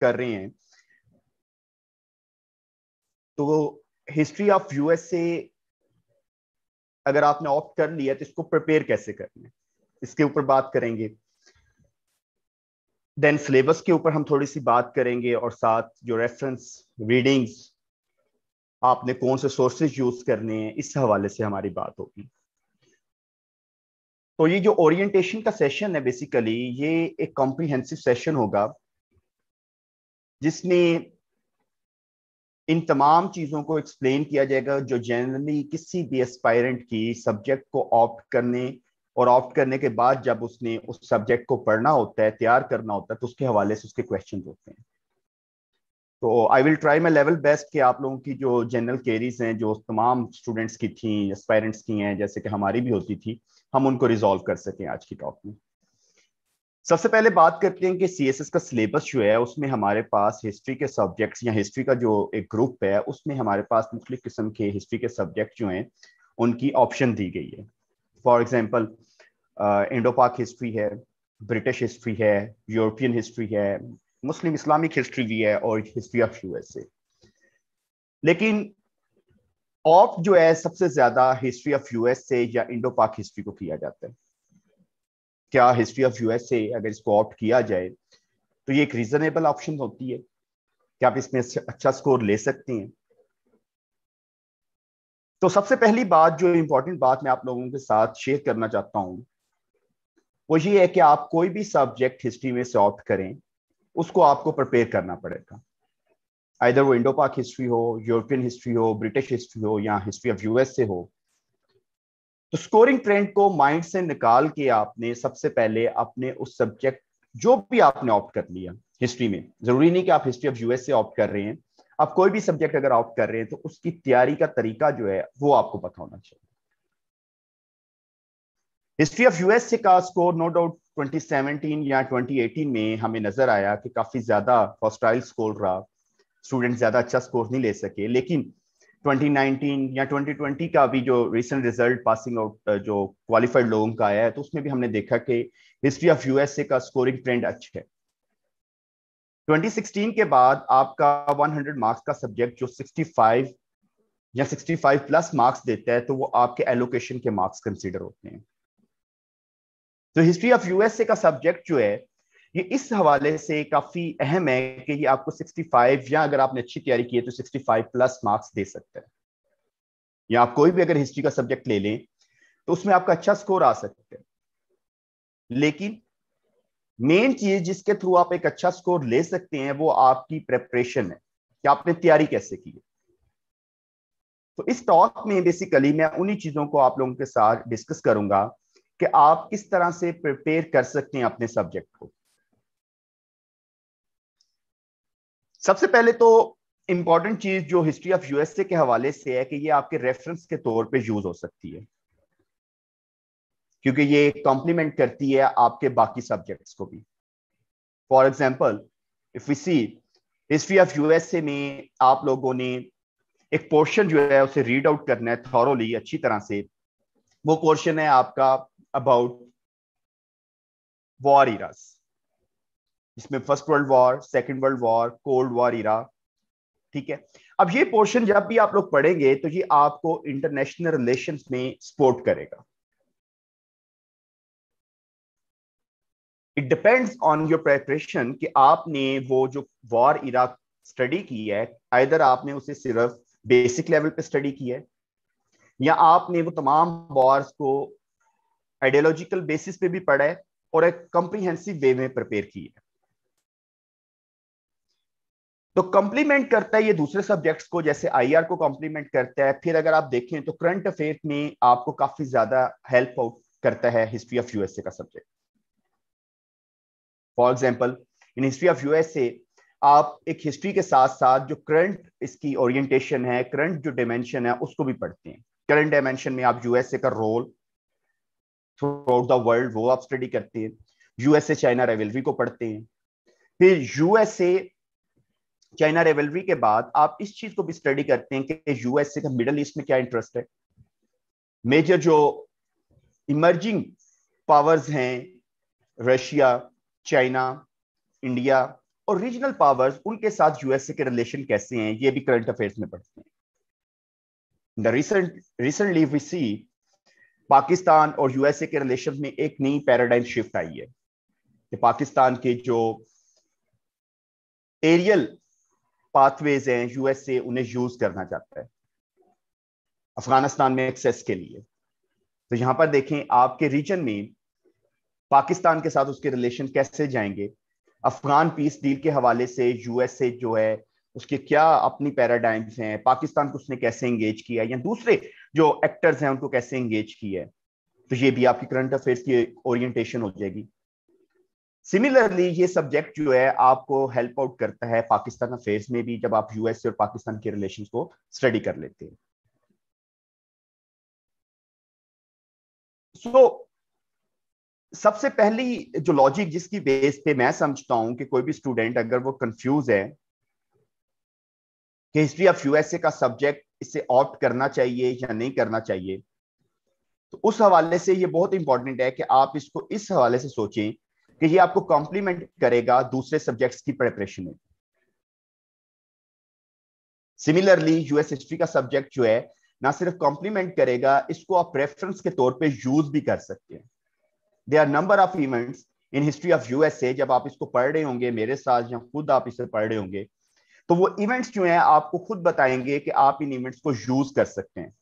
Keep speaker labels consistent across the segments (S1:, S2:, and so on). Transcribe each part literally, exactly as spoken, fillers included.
S1: कर रहे हैं तो हिस्ट्री ऑफ यूएसए अगर आपने ऑप्ट कर लिया तो इसको प्रिपेयर कैसे करना है इसके ऊपर बात करेंगे। देन सिलेबस के ऊपर हम थोड़ी सी बात करेंगे और साथ जो रेफरेंस रीडिंग्स आपने कौन से सोर्सेज यूज करने हैं इस हवाले से हमारी बात होगी। तो ये जो ओरिएंटेशन का सेशन है बेसिकली ये एक कॉम्प्रिहेंसिव सेशन होगा जिसमें इन तमाम चीजों को एक्सप्लेन किया जाएगा जो जनरली किसी भी एस्पायरेंट की सब्जेक्ट को ऑप्ट करने और ऑप्ट करने के बाद जब उसने उस सब्जेक्ट को पढ़ना होता है तैयार करना होता है तो उसके हवाले से उसके क्वेश्चन होते हैं। तो I will try my level best कि आप लोगों की जो जनरल क्वेरीज हैं जो तमाम स्टूडेंट्स की थी एस्पायरेंट्स की हैं जैसे कि हमारी भी होती थी हम उनको रिजॉल्व कर सकें आज की टॉक में। सबसे पहले बात करते हैं कि सीएसएस का सिलेबस जो है उसमें हमारे पास हिस्ट्री के सब्जेक्ट्स या हिस्ट्री का जो एक ग्रुप है उसमें हमारे पास मुख्तलिफ किस्म के हिस्ट्री के सब्जेक्ट जो हैं उनकी ऑप्शन दी गई है। फॉर एग्जांपल इंडो पाक हिस्ट्री है, ब्रिटिश हिस्ट्री है, यूरोपियन हिस्ट्री है, मुस्लिम इस्लामिक हिस्ट्री भी है और हिस्ट्री ऑफ यूएसए। लेकिन ऑप्ट जो है सबसे ज्यादा हिस्ट्री ऑफ यूएसए या इंडो पाक हिस्ट्री को किया जाता है। क्या हिस्ट्री ऑफ यूएसए अगर इसको ऑप्ट किया जाए तो ये एक रीजनेबल ऑप्शन होती है कि आप इसमें अच्छा स्कोर ले सकते हैं। तो सबसे पहली बात जो इंपॉर्टेंट बात मैं आप लोगों के साथ शेयर करना चाहता हूं वो ये है कि आप कोई भी सब्जेक्ट हिस्ट्री में से ऑप्ट करें उसको आपको प्रिपेयर करना पड़ेगा। आइदर वो इंडो पाक हिस्ट्री हो, यूरोपियन हिस्ट्री हो, ब्रिटिश हिस्ट्री हो या हिस्ट्री ऑफ यूएसए हो। तो स्कोरिंग ट्रेंड को माइंड से निकाल के आपने सबसे पहले अपने उस सब्जेक्ट जो भी आपने ऑप्ट कर लिया हिस्ट्री में, जरूरी नहीं कि आप हिस्ट्री ऑफ यूएसए ऑप्ट कर रहे हैं, आप कोई भी सब्जेक्ट अगर ऑप्ट कर रहे हैं तो उसकी तैयारी का तरीका जो है वो आपको पता होना चाहिए। हिस्ट्री ऑफ यूएसए का score no doubt twenty seventeen या ट्वेंटी एटीन में हमें नजर आया कि काफी ज्यादा हॉस्टाइल स्कोर रहा, स्टूडेंट ज्यादा अच्छा स्कोर नहीं ले सके। लेकिन ट्वेंटी नाइनटीन या ट्वेंटी ट्वेंटी का भी जो रिसेंट रिजल्ट पासिंग आउट जो क्वालिफाइड लोगों का आया है तो उसमें भी हमने देखा कि हिस्ट्री ऑफ यूएसए का स्कोरिंग ट्रेंड अच्छा है। ट्वेंटी सिक्सटीन के बाद आपका हंड्रेड मार्क्स का सब्जेक्ट जो सिक्सटी फाइव या सिक्सटी फाइव प्लस मार्क्स देता है तो वो आपके एलोकेशन के मार्क्स कंसीडर होते हैं। तो हिस्ट्री ऑफ यूएसए का सब्जेक्ट जो है ये इस हवाले से काफी अहम है कि ये आपको सिक्सटी फाइव या अगर आपने अच्छी तैयारी की है तो सिक्सटी फाइव प्लस मार्क्स दे सकता है। या आप कोई भी अगर हिस्ट्री का सब्जेक्ट ले लें तो उसमें आपका अच्छा स्कोर आ सकता है। लेकिन मेन चीज जिसके थ्रू आप एक अच्छा स्कोर ले सकते हैं वो आपकी प्रेपरेशन है कि आपने तैयारी कैसे की है। तो इस टॉक में बेसिकली मैं उन्हीं चीजों को आप लोगों के साथ डिस्कस करूंगा कि आप किस तरह से प्रिपेयर कर सकते हैं अपने सब्जेक्ट को। सबसे पहले तो इंपॉर्टेंट चीज जो हिस्ट्री ऑफ यूएसए के हवाले से है कि ये आपके रेफरेंस के तौर पे यूज हो सकती है क्योंकि ये कॉम्प्लीमेंट करती है आपके बाकी सब्जेक्ट्स को भी। For example if we see history of USA में आप लोगों ने एक पोर्शन जो है उसे रीड आउट करना है थॉरोली अच्छी तरह से। वो पोर्शन है आपका अबाउट वॉर इरास, जिसमें first world war, second world war, cold war era. ठीक है, अब ये पोर्शन जब भी आप लोग पढ़ेंगे तो ये आपको इंटरनेशनल रिलेशंस में सपोर्ट करेगा। It depends on your preparation कि आपने वो जो वॉर इरा स्टडी की है आइदर आपने उसे सिर्फ बेसिक लेवल पे स्टडी की है या आपने वो तमाम वॉर्स को आइडियोलॉजिकल बेसिस पे भी पढ़ा है और एक कॉम्प्रिहेंसिव वे में प्रिपेयर की है। तो कॉम्प्लीमेंट करता है ये दूसरे सब्जेक्ट्स को, जैसे आईआर को कॉम्प्लीमेंट करता है। फिर अगर आप देखें तो करंट अफेयर में आपको काफी ज्यादा हेल्प आउट करता है हिस्ट्री ऑफ यूएसए का subject. For example in history of USA आप एक हिस्ट्री के साथ साथ जो करंट इसकी ओरिएंटेशन है, करंट जो डायमेंशन है उसको भी पढ़ते हैं। करंट डायमेंशन में आप यूएसए का role throughout the world वो आप स्टडी करते हैं। यूएसए चाइना राइवलरी को पढ़ते हैं। फिर यूएसए चाइना राइवलरी के बाद आप इस चीज को भी स्टडी करते हैं कि यूएसए का मिडल ईस्ट में क्या इंटरेस्ट है, मेजर जो इमर्जिंग पावर्स हैं रशिया, चाइना, इंडिया, और रीजनल पावर्स उनके साथ यूएसए के रिलेशन कैसे हैं, ये भी करंट अफेयर्स में पढ़ते हैं। The recent recently we see Pakistan और यूएसए के रिलेशन में एक नई पैराडाइम शिफ्ट आई है कि पाकिस्तान के जो एरियल पाथवेज हैं यूएसए उन्हें यूज करना चाहता है अफगानिस्तान में एक्सेस के लिए। तो यहां पर देखें आपके रीजन में पाकिस्तान के साथ उसके रिलेशन कैसे जाएंगे, अफगान पीस डील के हवाले से यूएसए जो है उसके क्या अपनी पैराडाइम्स हैं, पाकिस्तान को उसने कैसे एंगेज किया या दूसरे जो एक्टर्स हैं उनको कैसे एंगेज किया है। तो ये भी आपकी करंट अफेयर्स की ओरिएंटेशन हो जाएगी। सिमिलरली ये सब्जेक्ट जो है आपको हेल्प आउट करता है पाकिस्तान अफेयर्स में भी, जब आप यूएसए और पाकिस्तान के रिलेशंस को स्टडी कर लेते हैं। सो so, सबसे पहली जो लॉजिक जिसकी बेस पे मैं समझता हूं कि कोई भी स्टूडेंट अगर वो कंफ्यूज है कि हिस्ट्री ऑफ यूएसए का सब्जेक्ट इसे ऑप्ट करना चाहिए या नहीं करना चाहिए, तो उस हवाले से ये बहुत इंपॉर्टेंट है कि आप इसको इस हवाले से सोचें कि ये आपको कॉम्प्लीमेंट करेगा दूसरे सब्जेक्ट्स की प्रिपरेशन में। सिमिलरली यूएस हिस्ट्री का सब्जेक्ट जो है ना सिर्फ कॉम्प्लीमेंट करेगा, इसको आप रेफरेंस के तौर पे यूज भी कर सकते हैं। There are number of events in history of USA, जब आप इसको पढ़ रहे होंगे मेरे साथ या खुद आप इसे पढ़ रहे होंगे, तो वो इवेंट्स जो हैं आपको खुद बताएंगे कि आप इन इवेंट्स को यूज कर सकते हैं।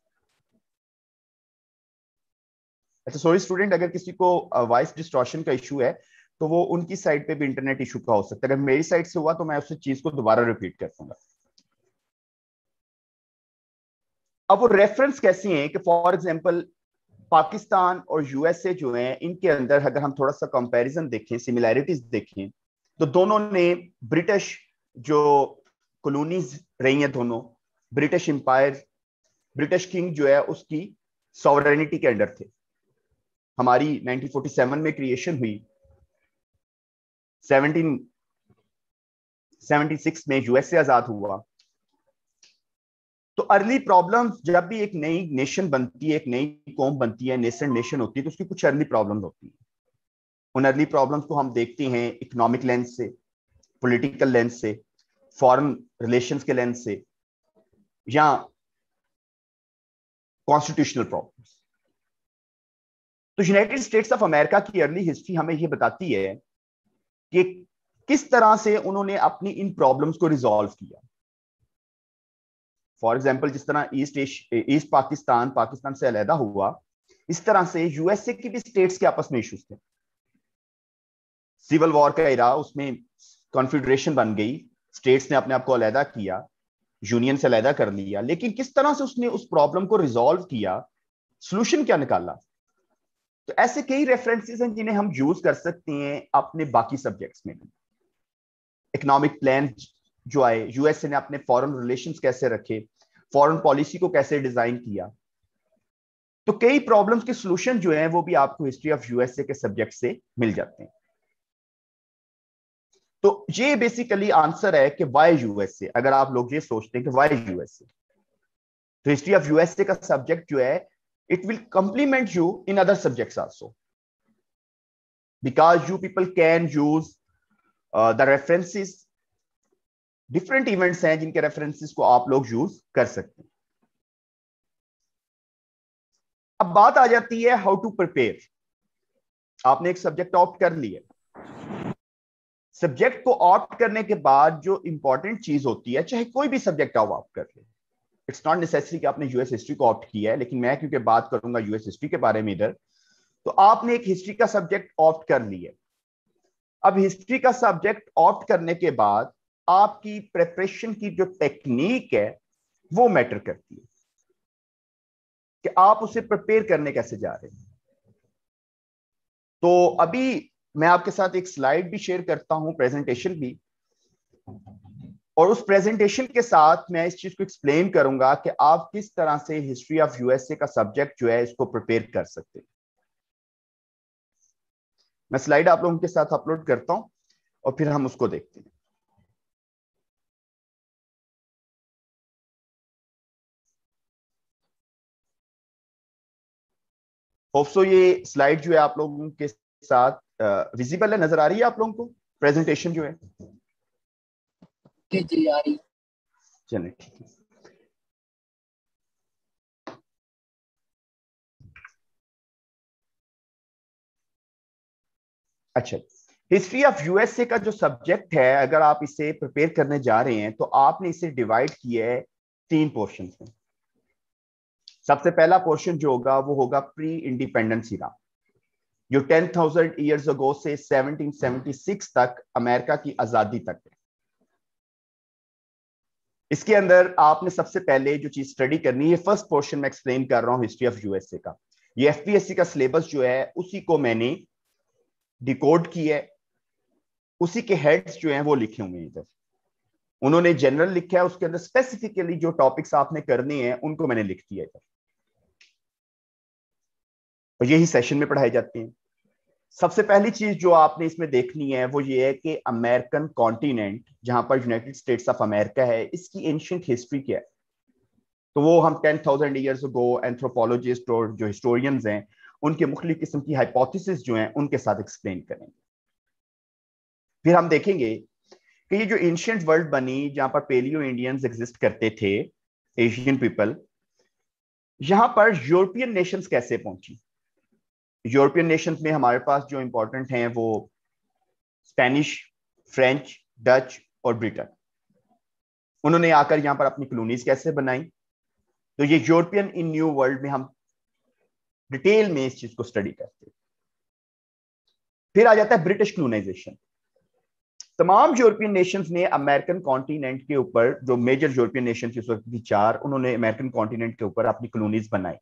S1: अच्छा सॉरी स्टूडेंट, अगर किसी को वॉइस डिस्टॉर्शन का इशू है तो वो उनकी साइड पे भी इंटरनेट इशू का हो सकता है। अगर मेरी साइड से हुआ तो मैं उस चीज को दोबारा रिपीट कर दूंगा। अब वो रेफरेंस कैसे हैं कि फॉर एग्जांपल पाकिस्तान और यूएसए जो हैं इनके अंदर अगर हम थोड़ा सा कंपैरिजन देखें, सिमिलैरिटीज देखें, तो दोनों ने ब्रिटिश जो कॉलोनीज रही हैं, दोनों ब्रिटिश एम्पायर, ब्रिटिश किंग जो है उसकी सॉवरेनिटी के अंडर थे। हमारी नाइनटीन फोर्टी सेवन में क्रिएशन हुई, सेवनटीन सेवेंटी सिक्स में यूएसए आजाद हुआ। तो अर्ली प्रॉब्लम्स, जब भी एक नई नेशन बनती है, एक नई कौम बनती है, नेशन नेशन होती है, तो उसकी कुछ अर्ली प्रॉब्लम्स होती हैं। उन अर्ली प्रॉब्लम्स को हम देखते हैं इकोनॉमिक लेंस से, पॉलिटिकल लेंस से, फॉरेन रिलेशंस के लेंस से, या कॉन्स्टिट्यूशनल प्रॉब्लम्स। तो यूनाइटेड स्टेट्स ऑफ अमेरिका की अर्ली हिस्ट्री हमें यह बताती है कि किस तरह से उन्होंने अपनी इन प्रॉब्लम्स को रिजॉल्व किया। फॉर एग्जाम्पल जिस तरह ईस्ट ईस्ट पाकिस्तान पाकिस्तान से अलहदा हुआ, इस तरह से यूएसए की भी स्टेट्स के आपस में इश्यूज थे। सिविल वॉर का एरा, उसमें कॉन्फेडरेशन बन गई, स्टेट्स ने अपने आप को अलहदा किया, यूनियन से अलहदा कर लिया, लेकिन किस तरह से उसने उस प्रॉब्लम को रिजॉल्व किया, सोल्यूशन क्या निकाला। तो ऐसे कई रेफरेंसेस हैं जिन्हें हम यूज कर सकते हैं अपने बाकी सब्जेक्ट्स में भी। इकोनॉमिक प्लान जो आए, यूएसए ने अपने फॉरेन रिलेशंस कैसे रखे, फॉरेन पॉलिसी को कैसे डिजाइन किया, तो कई प्रॉब्लम्स के सॉल्यूशन जो हैं वो भी आपको हिस्ट्री ऑफ यूएसए के सब्जेक्ट से मिल जाते हैं। तो ये बेसिकली आंसर है कि वाई यूएसए। अगर आप लोग ये सोचते हैं कि वाई यूएसए, तो हिस्ट्री ऑफ यूएसए का सब्जेक्ट जो है it will complement you in other subjects also, because you people can use uh, the references, different events हैं जिनके references को आप लोग यूज कर सकते हैं। अब बात आ जाती है हाउ टू प्रिपेयर। आपने एक सब्जेक्ट ऑप्ट कर लिया, सब्जेक्ट को ऑप्ट करने के बाद जो इंपॉर्टेंट चीज होती है, चाहे कोई भी सब्जेक्ट आप ऑप्ट कर ले, इट्स नॉट नेसेसरी कि आपने यूएस हिस्ट्री को ऑप्ट किया है, लेकिन मैं क्योंकि बात करूंगा यूएस हिस्ट्री के बारे में इधर, तो आपने एक हिस्ट्री का सब्जेक्ट ऑप्ट कर लिया। अब हिस्ट्री का सब्जेक्ट ऑप्ट करने के बाद आपकी प्रिपरेशन की जो टेक्निक है वो मैटर करती है कि आप उसे प्रिपेयर करने कैसे जा रहे हैं। तो अभी मैं आपके साथ एक स्लाइड भी शेयर करता हूं, प्रेजेंटेशन भी, और उस प्रेजेंटेशन के साथ मैं इस चीज को एक्सप्लेन करूंगा कि आप किस तरह से हिस्ट्री ऑफ यूएसए का सब्जेक्ट जो है इसको प्रिपेयर कर सकते हैं। मैं स्लाइड आप लोगों के साथ अपलोड करता हूं और फिर हम उसको देखते हैं। होप सो ये स्लाइड जो है आप लोगों के साथ विजिबल है, नजर आ रही है आप लोगों को प्रेजेंटेशन जो है।
S2: जी जी आ रही।
S1: चलिए ठीक है। अच्छा, हिस्ट्री ऑफ यूएसए का जो सब्जेक्ट है, अगर आप इसे प्रिपेयर करने जा रहे हैं तो आपने इसे डिवाइड किया है तीन पोर्शन में। सबसे पहला पोर्शन जो होगा वो होगा प्री इंडिपेंडेंस इरा, जो टेन थाउजेंड ईयर्स अगो से सेवनटीन सेवेंटी सिक्स तक अमेरिका की आजादी तक है। इसके अंदर आपने सबसे पहले जो चीज स्टडी करनी है, फर्स्ट पोर्शन में एक्सप्लेन कर रहा हूं हिस्ट्री ऑफ यूएसए का। ये एफपीएससी का सिलेबस जो है उसी को मैंने डिकोड किया है, उसी के हेड्स जो हैं वो लिखे हुए हैं इधर। उन्होंने जनरल लिखा है, उसके अंदर स्पेसिफिकली जो टॉपिक्स आपने करने हैं उनको मैंने लिख दिया इधर, और यही सेशन में पढ़ाए जाते हैं। सबसे पहली चीज जो आपने इसमें देखनी है वो ये है कि अमेरिकन कॉन्टिनेंट, जहां पर यूनाइटेड स्टेट्स ऑफ अमेरिका है, इसकी एंशिएंट हिस्ट्री क्या है। तो वो हम ten thousand years ago anthropologist और जो हिस्टोरियंस हैं उनके मुख्तलिफ किस्म की हाइपोथेसिस जो हैं उनके साथ एक्सप्लेन करेंगे। फिर हम देखेंगे कि ये जो एंशिएंट वर्ल्ड बनी, जहां पर पेलियो इंडियंस एग्जिस्ट करते थे, एशियन पीपल, यहां पर यूरोपियन नेशंस कैसे पहुंची। यूरोपियन नेशंस में हमारे पास जो इंपॉर्टेंट हैं वो स्पेनिश, फ्रेंच, डच और ब्रिटेन। उन्होंने आकर यहां पर अपनी कॉलोनीज कैसे बनाई। तो ये यूरोपियन इन न्यू वर्ल्ड में हम डिटेल में इस चीज को स्टडी करते हैं। फिर आ जाता है ब्रिटिश कॉलोनाइजेशन। तमाम यूरोपियन नेशंस ने अमेरिकन कॉन्टिनेंट के ऊपर, जो मेजर यूरोपियन नेशंस उस वक्त की चार, उन्होंने अमेरिकन कॉन्टिनेंट के ऊपर अपनी कॉलोनीज बनाई।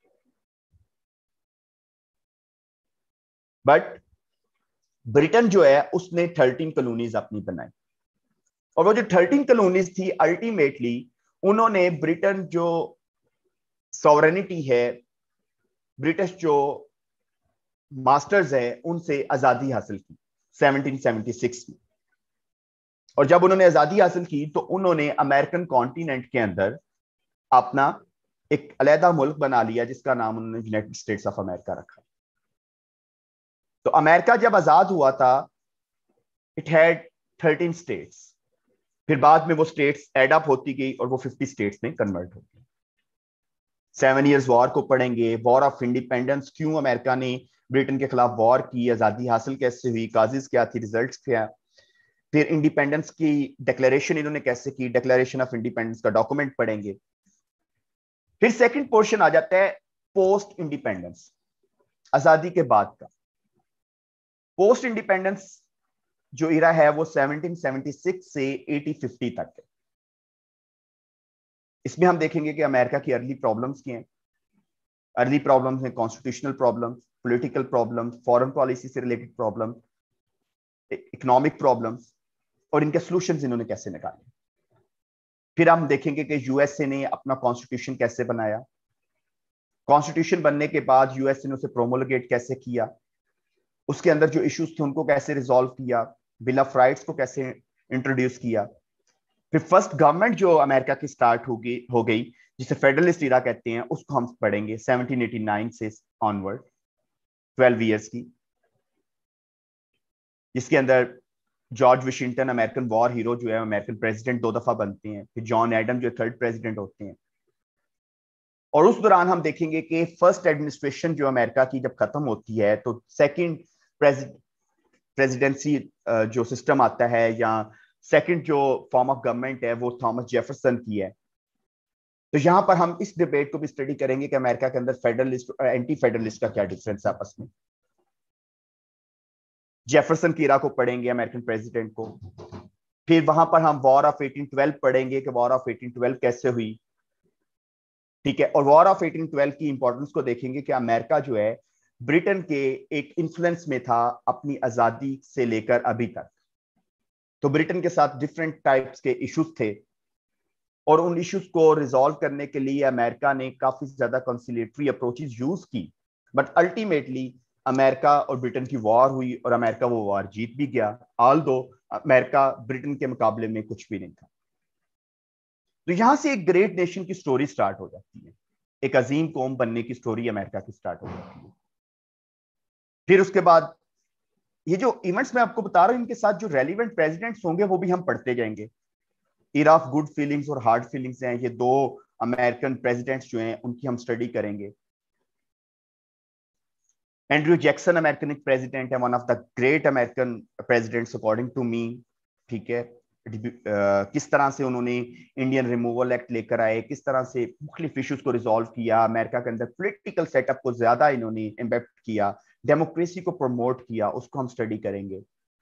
S1: बट ब्रिटेन जो है उसने थर्टीन कॉलोनीज अपनी बनाई, और वो जो थर्टीन कॉलोनीज थी अल्टीमेटली उन्होंने ब्रिटेन जो सॉवरेनिटी है, ब्रिटिश जो मास्टर्स है, उनसे आजादी हासिल की सेवनटीन सेवेंटी सिक्स में। और जब उन्होंने आजादी हासिल की तो उन्होंने अमेरिकन कॉन्टिनेंट के अंदर अपना एक अलहदा मुल्क बना लिया, जिसका नाम उन्होंने यूनाइटेड स्टेट्स ऑफ अमेरिका रखा। तो अमेरिका जब आजाद हुआ था, इट हैड थर्टीन स्टेट्स। फिर बाद में वो स्टेट्स एड अप होती गई और वो फिफ्टी स्टेट्स में कन्वर्ट हो गई। सेवन ईयर्स वॉर को पढ़ेंगे, वॉर ऑफ इंडिपेंडेंस, क्यों अमेरिका ने ब्रिटेन के खिलाफ वॉर की, आजादी हासिल कैसे हुई, काजिज क्या थी, रिजल्ट्स क्या। फिर इंडिपेंडेंस की डिक्लेरेशन इन्होंने कैसे की, डिक्लेरेशन ऑफ इंडिपेंडेंस का डॉक्यूमेंट पढ़ेंगे। फिर सेकंड पोर्शन आ जाता है पोस्ट इंडिपेंडेंस, आजादी के बाद का। पोस्ट इंडिपेंडेंस जो इरा है वो सेवनटीन सेवेंटी सिक्स से एटीन फिफ्टी तक है। इसमें हम देखेंगे कि अमेरिका की अर्ली प्रॉब्लम्स क्या हैं। अर्ली प्रॉब्लम्स हैं constitutional problems, political problems, foreign policy से रिलेटेड प्रॉब्लम, इकोनॉमिक प्रॉब्लम्स, और इनके सॉल्यूशंस इन्होंने कैसे निकाले। फिर हम देखेंगे कि यूएसए ने अपना कॉन्स्टिट्यूशन कैसे बनाया, कॉन्स्टिट्यूशन बनने के बाद यूएसए ने उसे प्रोमोलगेट कैसे किया, उसके अंदर जो इश्यूज थे उनको कैसे रिजॉल्व किया, बिल ऑफ राइट्स को कैसे इंट्रोड्यूस किया। फिर फर्स्ट गवर्नमेंट जो अमेरिका की स्टार्ट हो गई हो गई जिसे फेडरलिस्ट इरा कहते हैं, उसको हम पढ़ेंगे सेवनटीन एटी नाइन से ऑनवर्ड, ट्वेल्व ईयर्स की, जिसके अंदर George Washington American war hero जो है, अमेरिकन प्रेसिडेंट दो दफा बनते हैं। फिर जॉन एडम जो थर्ड प्रेसिडेंट होते हैं। और उस दौरान हम देखेंगे कि फर्स्ट एडमिनिस्ट्रेशन जो अमेरिका की जब खत्म होती है तो सेकंड प्रेसिडेंसी जो सिस्टम आता है, या सेकंड जो फॉर्म ऑफ गवर्नमेंट है, वो थॉमस जेफरसन की है। तो यहां पर हम इस डिबेट को भी स्टडी करेंगे कि अमेरिका के अंदर फेडरलिस्ट और एंटी फेडरलिस्ट का क्या डिफरेंस है आपस में। जेफरसन की इरा को पढ़ेंगे, अमेरिकन प्रेसिडेंट को। फिर वहां पर हम वॉर ऑफ एटीन ट्वेल्व पढ़ेंगे कि वॉर ऑफ एटीन ट्वेल्व कैसे हुई, ठीक है। और वॉर ऑफ एटीन ट्वेल्व की इंपॉर्टेंस को देखेंगे कि अमेरिका जो है ब्रिटेन के एक इन्फ्लुएंस में था अपनी आजादी से लेकर अभी तक। तो ब्रिटेन के साथ डिफरेंट टाइप्स के इश्यूज थे, और उन इश्यूज को रिजॉल्व करने के लिए अमेरिका ने काफी ज्यादा कंसिलिएटरी अप्रोचेस यूज की। बट अल्टीमेटली अमेरिका और ब्रिटेन की वॉर हुई और अमेरिका वो वॉर जीत भी गया, ऑल दो अमेरिका ब्रिटेन के मुकाबले में कुछ भी नहीं था। तो यहां से एक ग्रेट नेशन की स्टोरी स्टार्ट हो जाती है, एक अजीम कौम बनने की स्टोरी अमेरिका की स्टार्ट हो जाती है। फिर उसके बाद ये जो इवेंट्स मैं आपको बता रहा हूं, इनके साथ जो रेलिवेंट प्रेसिडेंट्स होंगे वो भी हम पढ़ते जाएंगे। इरा ऑफ गुड फीलिंग्स और हार्ड फीलिंग्स हैं, ये दो अमेरिकन प्रेसिडेंट्स जो हैं उनकी हम स्टडी करेंगे। एंड्रयू जैक्सन अमेरिकन एक प्रेसिडेंट है, one of the great American presidents according to me, ठीक है। uh, किस तरह से उन्होंने इंडियन रिमूवल एक्ट लेकर आए, किस तरह से मुख्तलिफ इश्यूज को रिजॉल्व किया, अमेरिका के अंदर पॉलिटिकल सेटअप को ज्यादा इन्होंने इम्पैक्ट किया, डेमोक्रेसी को प्रमोट किया, उसको हम स्टडी करेंगे।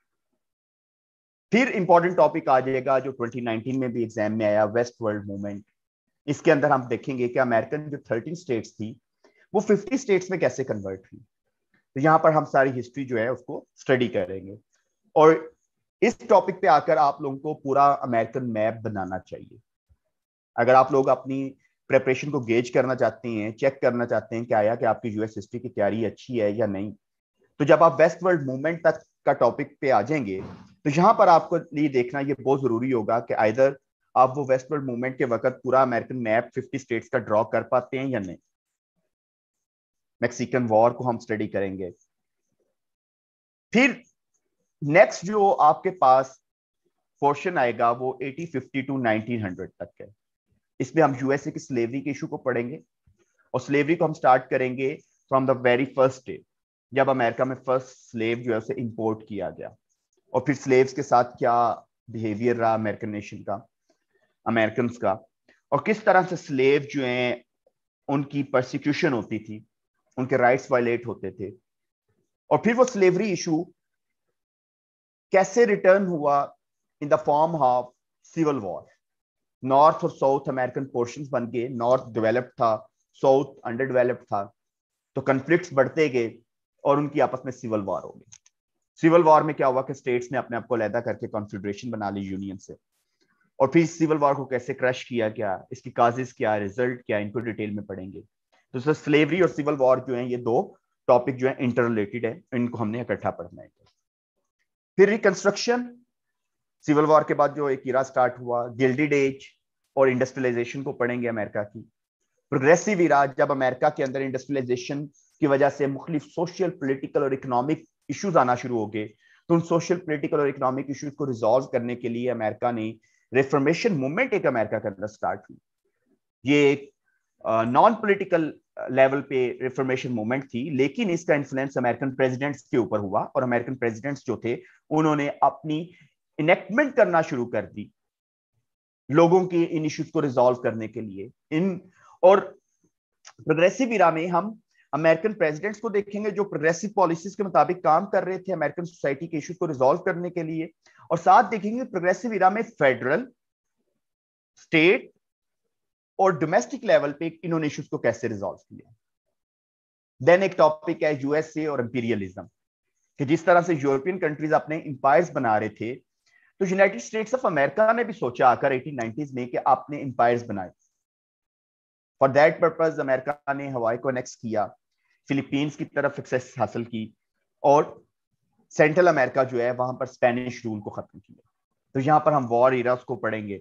S1: फिर इंपॉर्टेंट टॉपिक आ जाएगा जो ट्वेंटी नाइनटीन में भी एग्जाम में आया, वेस्ट वर्ल्ड मूवमेंट। इसके अंदर हम देखेंगे कि अमेरिकन जो थर्टीन स्टेट्स थी वो फिफ्टी स्टेट्स में कैसे कन्वर्ट हुई। तो यहाँ पर हम सारी हिस्ट्री जो है उसको स्टडी करेंगे। और इस टॉपिक पे आकर आप लोगों को पूरा अमेरिकन मैप बनाना चाहिए। अगर आप लोग अपनी प्रिपरेशन को गेज करना चाहते हैं, चेक करना चाहते हैं कि आया कि आपकी यूएस हिस्ट्री की तैयारी अच्छी है या नहीं, तो जब आप वेस्ट वर्ल्ड मूवमेंट तक का टॉपिक पे आ जाएंगे तो यहाँ पर आपको लिए देखना ये बहुत जरूरी होगा कि आइदर आप वो वेस्ट वर्ल्ड मूवमेंट के वक्त पूरा अमेरिकन मैप फिफ्टी स्टेट्स का ड्रॉ कर पाते हैं या नहीं। मैक्सिकन वॉर को हम स्टडी करेंगे। फिर नेक्स्ट जो आपके पास पोर्शन आएगा वो eighty fifty to nineteen hundred तक है। इसमें हम यूएसए की स्लेवरी के इशू को पढ़ेंगे और स्लेवरी को हम स्टार्ट करेंगे from the very first day जब अमेरिका में फर्स्ट स्लेव जो है उसे इंपोर्ट किया गया, और फिर स्लेव्स के साथ क्या बिहेवियर रहा अमेरिकन नेशन का, अमेरिकन का, और किस तरह से स्लेव जो हैं उनकी परसिक्यूशन होती थी, उनके राइट्स वायलेट होते थे, और फिर वो स्लेवरी इशू कैसे रिटर्न हुआ in the form of civil war. North और साउथ अमेरिकन पोर्शंस बन गए, नॉर्थ डेवलप्ड था, साउथ अंडर डेवलप्ड था, तो कन्फ्लिक्ट्स बढ़ते गए और उनकी आपस में सिविल वॉर हो गई। सिविल वॉर में क्या हुआ कि स्टेट्स ने अपने आप को अलहदा करके कॉन्फेडरेशन बना ली यूनियन से, और फिर सिविल वॉर को कैसे क्रश किया गया, इसकी काजेस क्या, रिजल्ट क्या, इनको डिटेल में पढ़ेंगे। तो सर स्लेवरी और सिविल वॉर जो है ये दो टॉपिक जो है इंटर रिलेटेड है, इनको हमने इकट्ठा पढ़ना है। फिर रिकंस्ट्रक्शन, सिविल वॉर के बाद जो एक इरा स्टार्ट हुआ, गिल्डेड एज और इंडस्ट्रियलाइजेशन को पढ़ेंगे अमेरिका की। प्रोग्रेसिव इरा, जब अमेरिका के अंदर इंडस्ट्रियलाइजेशन की वजह से मुख्तलिफ सोशल, पॉलिटिकल और इकोनॉमिक इश्यूज आना शुरू हो गए, तो उन सोशल, पॉलिटिकल और इकोनॉमिक इश्यूज को रिजॉल्व करने के लिए अमेरिका ने रिफॉर्मेशन मूवमेंट एक अमेरिका के अंदर स्टार्ट हुई। ये एक नॉन पॉलिटिकल लेवल पे रिफॉर्मेशन मूवमेंट थी, लेकिन इसका इन्फ्लुएंस अमेरिकन प्रेसिडेंट्स के ऊपर हुआ, और अमेरिकन प्रेसिडेंट्स जो थे उन्होंने अपनी इनेक्टमेंट करना शुरू कर दी लोगों की इन इश्यूज को रिजॉल्व करने के लिए। इन और प्रोग्रेसिव इरा में हम अमेरिकन प्रेसिडेंट्स को देखेंगे जो प्रोग्रेसिव पॉलिसीज के मुताबिक काम कर रहे थे अमेरिकन सोसाइटी के इश्यूज को रिजॉल्व करने के लिए, और साथ देखेंगे प्रोग्रेसिव इरा में फेडरल, स्टेट और डोमेस्टिक लेवल पे इन्होंने इश्यूज को कैसे रिजॉल्व किया। देन एक टॉपिक है यूएसए और इंपीरियलिज्म, कि जिस तरह से यूरोपियन कंट्रीज अपने इंपायर्स बना रहे थे, तो यूनाइटेड स्टेट्स ऑफ अमेरिका ने भी सोचा आकर एटीन नाइंटीज़ में कि आपने इंपायर्स बनाए। फॉर दैट पर्पज अमेरिका ने हवाई को नेक्स्ट किया, फिलीपींस की तरफ सक्सेस हासिल की, और सेंट्रल अमेरिका जो है वहां पर स्पेनिश रूल को खत्म किया। तो यहां पर हम वॉर इरास को पढ़ेंगे।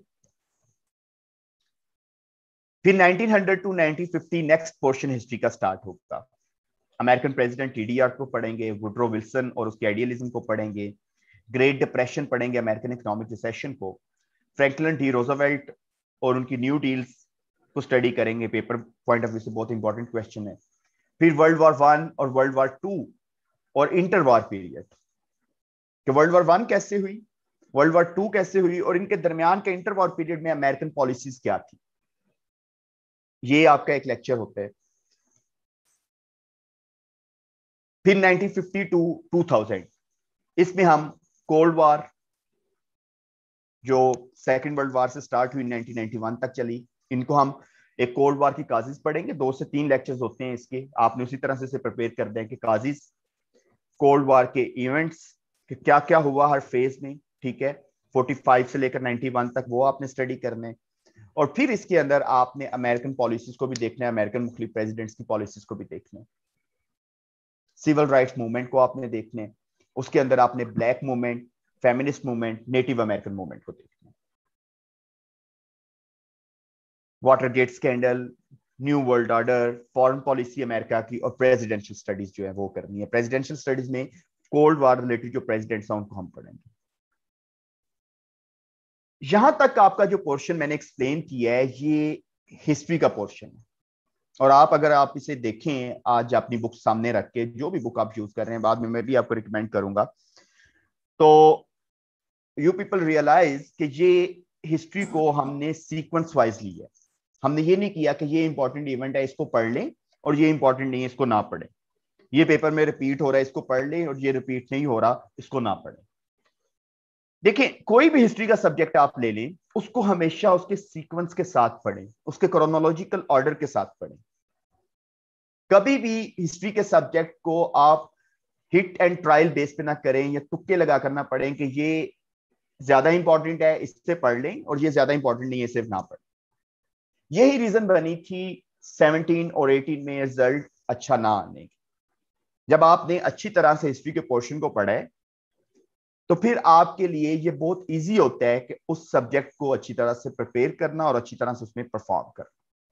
S1: फिर nineteen hundred to nineteen fifty next portion history का स्टार्ट होगा। अमेरिकन प्रेसिडेंट टीडीआर को पढ़ेंगे, वुडरो विल्सन और उसके आइडियलिज्म को पढ़ेंगे, ग्रेट डिप्रेशन पढ़ेंगे, अमेरिकन इकोनॉमिक रिसेशन को, फ्रैंकलिन डी रोजवेल्ट और उनकी न्यू डील्स को स्टडी करेंगे, पेपर पॉइंट ऑफ व्यू से बहुत इंपॉर्टेंट क्वेश्चन है। फिर वर्ल्ड वॉर वन और वर्ल्ड वॉर टू और इंटर वॉर पीरियड, कि वर्ल्ड वॉर वन कैसे हुई, वर्ल्ड वॉर टू कैसे हुई, और इनके दरमियान के इंटर वॉर पीरियड में अमेरिकन पॉलिसीज क्या थी। ये आपका एक लेक्चर होता है। फिर nineteen fifty to two thousand, इसमें हम कोल्ड वॉर जो सेकेंड वर्ल्ड वॉर से स्टार्ट हुई नाइनटीन नाइंटी वन तक चली, इनको हम एक कोल्ड वॉर की काजिज पढ़ेंगे। दो से तीन लेक्चर्स होते हैं इसके, आपने उसी तरह से इसे प्रिपेयर कर दें कि काजिज, कोल्ड वॉर के इवेंट्स कि क्या क्या हुआ हर फेज में, ठीक है, फोर्टी फाइव से लेकर नाइंटी वन तक वो आपने स्टडी करने, और फिर इसके अंदर आपने अमेरिकन पॉलिसीज को भी देखना है, अमेरिकन मुख्तलिफ प्रेसिडेंट्स की पॉलिसीज को भी देखना है, सिविल राइट्स मूवमेंट को आपने देखने, उसके अंदर आपने black movement, feminist movement, native American movement को देखना है, Watergate scandal, new world order, foreign policy America की, और प्रेसिडेंशियल स्टडीज जो है वो करनी है। प्रेसिडेंशियल स्टडीज में कोल्ड वॉर रिलेटेड जो प्रेसिडेंट्स हैं उनको हम पढ़ेंगे। यहां तक आपका जो पोर्शन मैंने एक्सप्लेन किया है ये हिस्ट्री का पोर्शन है। और आप अगर आप इसे देखें आज अपनी बुक सामने रख के, जो भी बुक आप यूज कर रहे हैं, बाद में मैं भी आपको रिकमेंड करूंगा, तो यू पीपल रियलाइज कि ये हिस्ट्री को हमने सीक्वेंस वाइज ली है। हमने ये नहीं किया कि ये इंपॉर्टेंट इवेंट है इसको पढ़ लें और ये इंपॉर्टेंट नहीं है इसको ना पढ़ें, ये पेपर में रिपीट हो रहा है इसको पढ़ लें और ये रिपीट नहीं हो रहा इसको ना पढ़ें। देखिए, कोई भी हिस्ट्री का सब्जेक्ट आप ले लें, उसको हमेशा उसके सीक्वेंस के साथ पढ़ें, उसके क्रोनोलॉजिकल ऑर्डर के साथ पढ़ें। कभी भी हिस्ट्री के सब्जेक्ट को आप हिट एंड ट्रायल बेस पे ना करें या तुक्के लगा करना पड़े कि ये ज्यादा इंपॉर्टेंट है इससे पढ़ लें और ये ज्यादा इंपॉर्टेंट नहीं है सिर्फ ना पढ़ें। यही रीजन बनी थी सेवनटीन और एटीन में रिजल्ट अच्छा ना आने की। जब आपने अच्छी तरह से हिस्ट्री के पोर्शन को पढ़ा है तो फिर आपके लिए ये बहुत इजी होता है कि उस सब्जेक्ट को अच्छी तरह से प्रिपेयर करना और अच्छी तरह से उसमें परफॉर्म करना।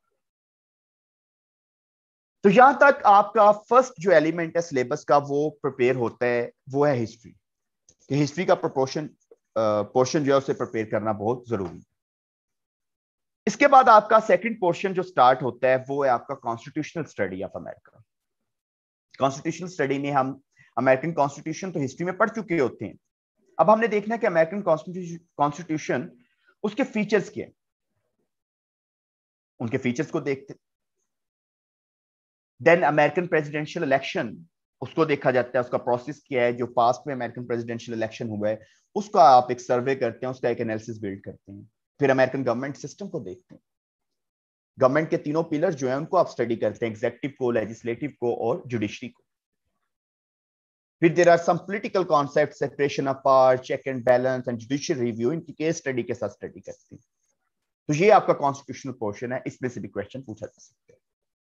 S1: तो यहां तक आपका फर्स्ट जो एलिमेंट है सिलेबस का वो प्रिपेयर होता है, वो है हिस्ट्री। हिस्ट्री का प्रोपोर्शन पोर्शन जो है उसे प्रिपेयर करना बहुत जरूरी है। इसके बाद आपका सेकंड पोर्शन जो स्टार्ट होता है वो है आपका constitutional study of America. Constitutional study में हम अमेरिकन कॉन्स्टिट्यूशन तो हिस्ट्री में पढ़ चुके होते हैं। अब हमने देखना है कि अमेरिकन कॉन्स्टिट्यूशन उसके फीचर्स क्या है, उनके फीचर्स को देखते। देन अमेरिकन प्रेसिडेंशियल इलेक्शन, उसको देखा जाता है, उसका प्रोसेस क्या है, जो पास्ट में अमेरिकन प्रेसिडेंशियल इलेक्शन हुआ है उसका आप एक सर्वे करते हैं, उसका एक एनालिसिस बिल्ड करते हैं। फिर अमेरिकन गवर्नमेंट सिस्टम को देखते हैं, गवर्नमेंट के तीनों पिलर जो है उनको आप स्टडी करते हैं, एग्जीक्यूटिव को, लेजिस्लेटिव को और जुडिशरी को। फिर there are some political concept, separation of power, check and balance and judicial review, इनकी केस स्टडी के साथ स्टडी करते हैं। तो ये आपका कॉन्स्टिट्यूशनल पोर्शन है, इसमें से भी क्वेश्चन पूछा जा सकता है।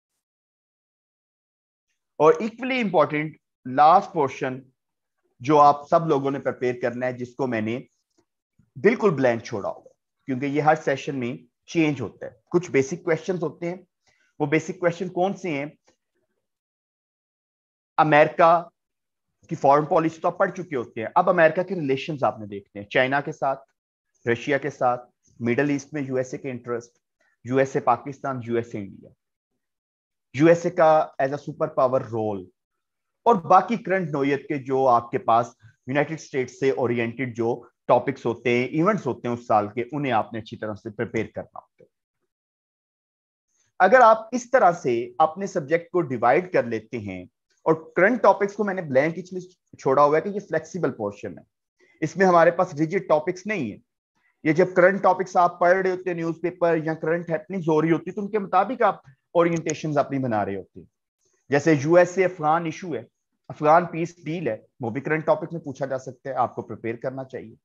S1: और इक्वली इंपॉर्टेंट लास्ट पोर्शन जो आप सब लोगों ने प्रिपेयर करना है, जिसको मैंने बिल्कुल ब्लैंक छोड़ा होगा, क्योंकि ये हर सेशन में चेंज होता है। कुछ बेसिक क्वेश्चंस होते हैं, वो बेसिक क्वेश्चन कौन से हैं? अमेरिका की फॉरेन पॉलिसी तो आप पढ़ चुके होते हैं, अब अमेरिका के रिलेशंस आपने देखते हैं, चाइना के साथ, रशिया के साथ, मिडल ईस्ट में यूएसए के interest, USA Pakistan, USA India, USA का as a super power role, और बाकी करंट नोयत के जो आपके पास यूनाइटेड स्टेट्स से ओरिएंटेड जो टॉपिक्स होते हैं, इवेंट्स होते हैं उस साल के, उन्हें आपने अच्छी तरह से प्रिपेयर करना होता है। अगर आप इस तरह से अपने सब्जेक्ट को डिवाइड कर लेते हैं, और करंट टॉपिक्स को मैंने ब्लैंक इसलिए छोड़ा हुआ है कि ये फ्लेक्सिबल पोर्शन है, इसमें हमारे पास रिजिड टॉपिक्स नहीं है। ये जब करंट टॉपिक्स आप पढ़ रहे होते हैं न्यूज़पेपर या करंट हैपनिंग्स हो रही होती है, तो उनके मुताबिक आप ओरिएंटेशन अपनी बना रहे होते हैं। जैसे यूएसए अफगान इशू है, अफगान पीस डील है, वो भी करंट टॉपिक में पूछा जा सकता है, आपको प्रिपेयर करना चाहिए।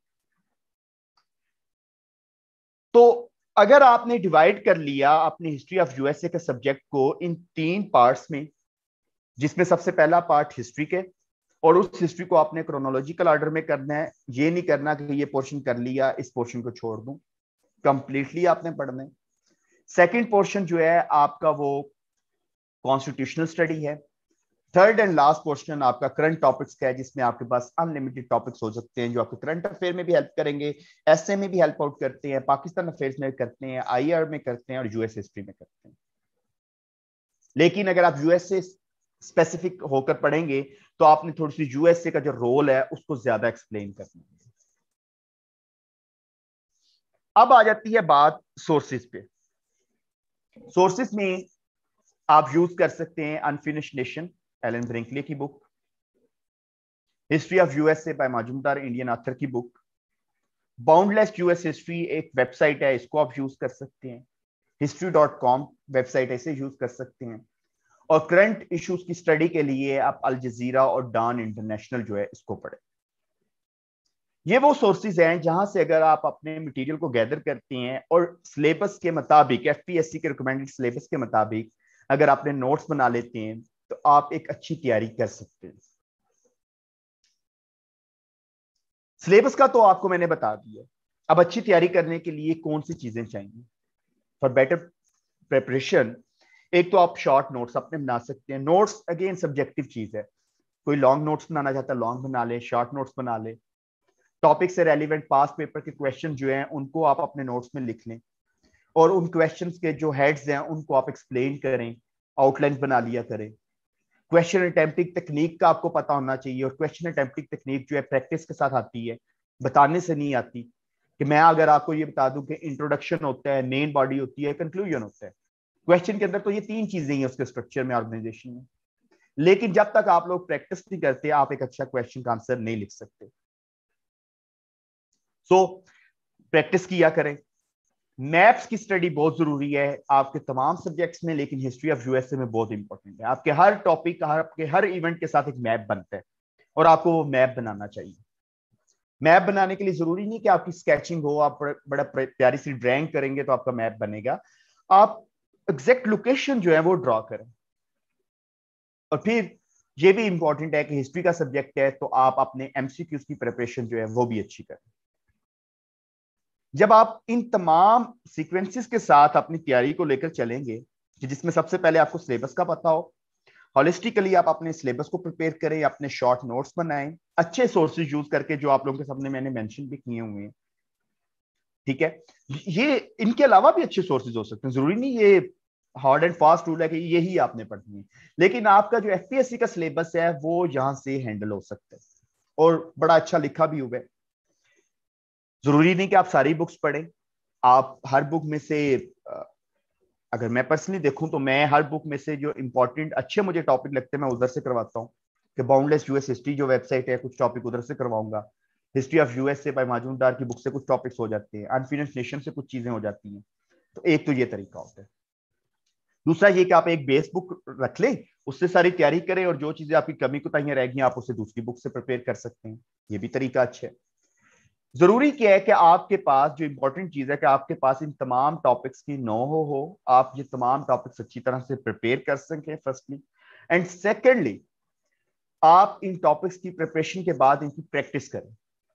S1: तो अगर आपने डिवाइड कर लिया अपनी हिस्ट्री ऑफ यूएसए के सब्जेक्ट को इन तीन पार्ट्स में, जिसमें सबसे पहला पार्ट हिस्ट्री के, और उस हिस्ट्री को आपने क्रोनोलॉजिकल ऑर्डर में करना है, ये नहीं करना कि ये पोर्शन कर लिया इस पोर्शन को छोड़ दूं, कंप्लीटली आपने पढ़ना है। सेकंड पोर्शन जो है आपका वो कॉन्स्टिट्यूशनल स्टडी है। थर्ड एंड लास्ट पोर्शन आपका करंट टॉपिक्स का है, जिसमें आपके पास अनलिमिटेड टॉपिक्स हो सकते हैं जो आपके करंट अफेयर में भी हेल्प करेंगे, एसए में भी हेल्प आउट करते हैं, पाकिस्तान अफेयर्स में करते हैं, आईआर में करते हैं और यूएस हिस्ट्री में करते हैं। लेकिन अगर आप यूएसए स्पेसिफिक होकर पढ़ेंगे तो आपने थोड़ी सी यूएसए का जो रोल है उसको ज्यादा एक्सप्लेन करना है। अब आ जाती है बात सोर्सेज पे। सोर्सेज में आप यूज कर सकते हैं अनफिनिश्ड नेशन, एलन ब्रिंकले की book, history of USA by Majumdar, Indian author की बुक, बाउंडलेस यूएस हिस्ट्री एक वेबसाइट है, इसको आप यूज कर सकते हैं, हिस्ट्री डॉट कॉम वेबसाइट ऐसे यूज कर सकते हैं। और करंट इश्यूज की स्टडी के लिए आप अल जजीरा और डॉन इंटरनेशनल जो है इसको पढ़ें। ये वो सोर्सेज हैं जहां से अगर आप अपने मटेरियल को गैदर करते हैं और सिलेबस के मुताबिक, एफपीएससी के रिकमेंडेड सिलेबस के मुताबिक अगर आपने नोट्स बना लेते हैं तो आप एक अच्छी तैयारी कर सकते हैं। सिलेबस का तो आपको मैंने बता दिया, अब अच्छी तैयारी करने के लिए कौन सी चीजें चाहिए फॉर बेटर प्रिपरेशन। एक तो आप शॉर्ट नोट्स अपने बना सकते हैं। नोट्स अगेन सब्जेक्टिव चीज है, कोई लॉन्ग नोट्स बनाना चाहता है लॉन्ग बना ले, शॉर्ट नोट्स बना ले। टॉपिक से रेलिवेंट पास्ट पेपर के क्वेश्चन जो हैं उनको आप अपने नोट्स में लिख लें, और उन क्वेश्चंस के जो हेड्स हैं उनको आप एक्सप्लेन करें, आउटलाइन बना लिया करें। क्वेश्चन अटेम्प्टिंग टेक्निक का आपको पता होना चाहिए, और क्वेश्चन अटेम्प्टिंग टेक्निक जो है प्रैक्टिस के साथ आती है, बताने से नहीं आती। कि मैं अगर आपको ये बता दूं कि इंट्रोडक्शन होता है, मेन बॉडी होती है, कंक्लूजन होता है, क्वेश्चन के अंदर तो ये तीन चीजें ही हैं उसके स्ट्रक्चर में, ऑर्गेनाइजेशन में। लेकिन जब तक आप लोग प्रैक्टिस नहीं करते आप एक अच्छा क्वेश्चन का आंसर नहीं लिख सकते। सो so, प्रैक्टिस किया करें। मैप्स की स्टडी बहुत जरूरी है आपके तमाम सब्जेक्ट्स में, लेकिन हिस्ट्री ऑफ यूएसए में बहुत इंपॉर्टेंट है। आपके हर टॉपिक का, आपके हर इवेंट के साथ एक मैप बनता है, और आपको वो मैप बनाना चाहिए। मैप बनाने के लिए जरूरी नहीं कि आपकी स्केचिंग हो, आप बड़ा प्यारी सी ड्राइंग करेंगे तो आपका मैप बनेगा। आप एग्जैक्ट लोकेशन जो है वो ड्रॉ करें। और फिर ये भी इंपॉर्टेंट है कि हिस्ट्री का सब्जेक्ट है तो आप अपने एमसीक्यूज की प्रिपरेशन जो है वो भी अच्छी करें। जब आप इन तमाम सीक्वेंसेस के साथ अपनी तैयारी को लेकर चलेंगे, जिसमें सबसे पहले आपको सिलेबस का पता हो, हॉलिस्टिकली आप अपने सिलेबस को प्रिपेयर करें, अपने शॉर्ट नोट्स बनाएं, अच्छे सोर्सेज यूज करके जो आप लोगों के सामने मैंने मेंशन भी किए हुए हैं, ठीक है। ये इनके अलावा भी अच्छे सोर्सेज हो सकते हैं, जरूरी नहीं ये हार्ड एंड फास्ट रूल है कि यही आपने पढ़नी है। लेकिन आपका जो एफपीएससी का सिलेबस है वो यहां से हैंडल हो सकता है, और बड़ा अच्छा लिखा भी हुआ है। जरूरी नहीं कि आप सारी बुक्स पढ़ें, आप हर बुक में से, अगर मैं पर्सनली देखूं तो मैं हर बुक में से जो इंपॉर्टेंट अच्छे मुझे टॉपिक लगते हैं मैं उधर से करवाता हूँ। कि बाउंडलेस यूएस हिस्ट्री जो वेबसाइट है, कुछ टॉपिक उधर से करवाऊंगा। History of USA by Majumdar की बुक से कुछ टॉपिक्स हो जाते हैं, अनफिनिश्ड नेशन से कुछ चीजें हो जाती हैं। तो एक तो ये तरीका होता है। दूसरा ये कि आप एक बेस बुक रख लें, उससे सारी तैयारी करें, और जो चीजें आपकी कमी कुताहियां रह गई आप उसे दूसरी बुक से प्रिपेयर कर सकते हैं। ये भी तरीका अच्छा है। जरूरी क्या है कि आपके पास जो इंपॉर्टेंट चीज है कि आपके पास इन तमाम टॉपिक्स की नो हो हो आप ये तमाम टॉपिक्स अच्छी तरह से प्रिपेयर कर सकें, फर्स्टली। एंड सेकेंडली, आप इन टॉपिक्स की प्रिपरेशन के बाद इनकी प्रैक्टिस करें।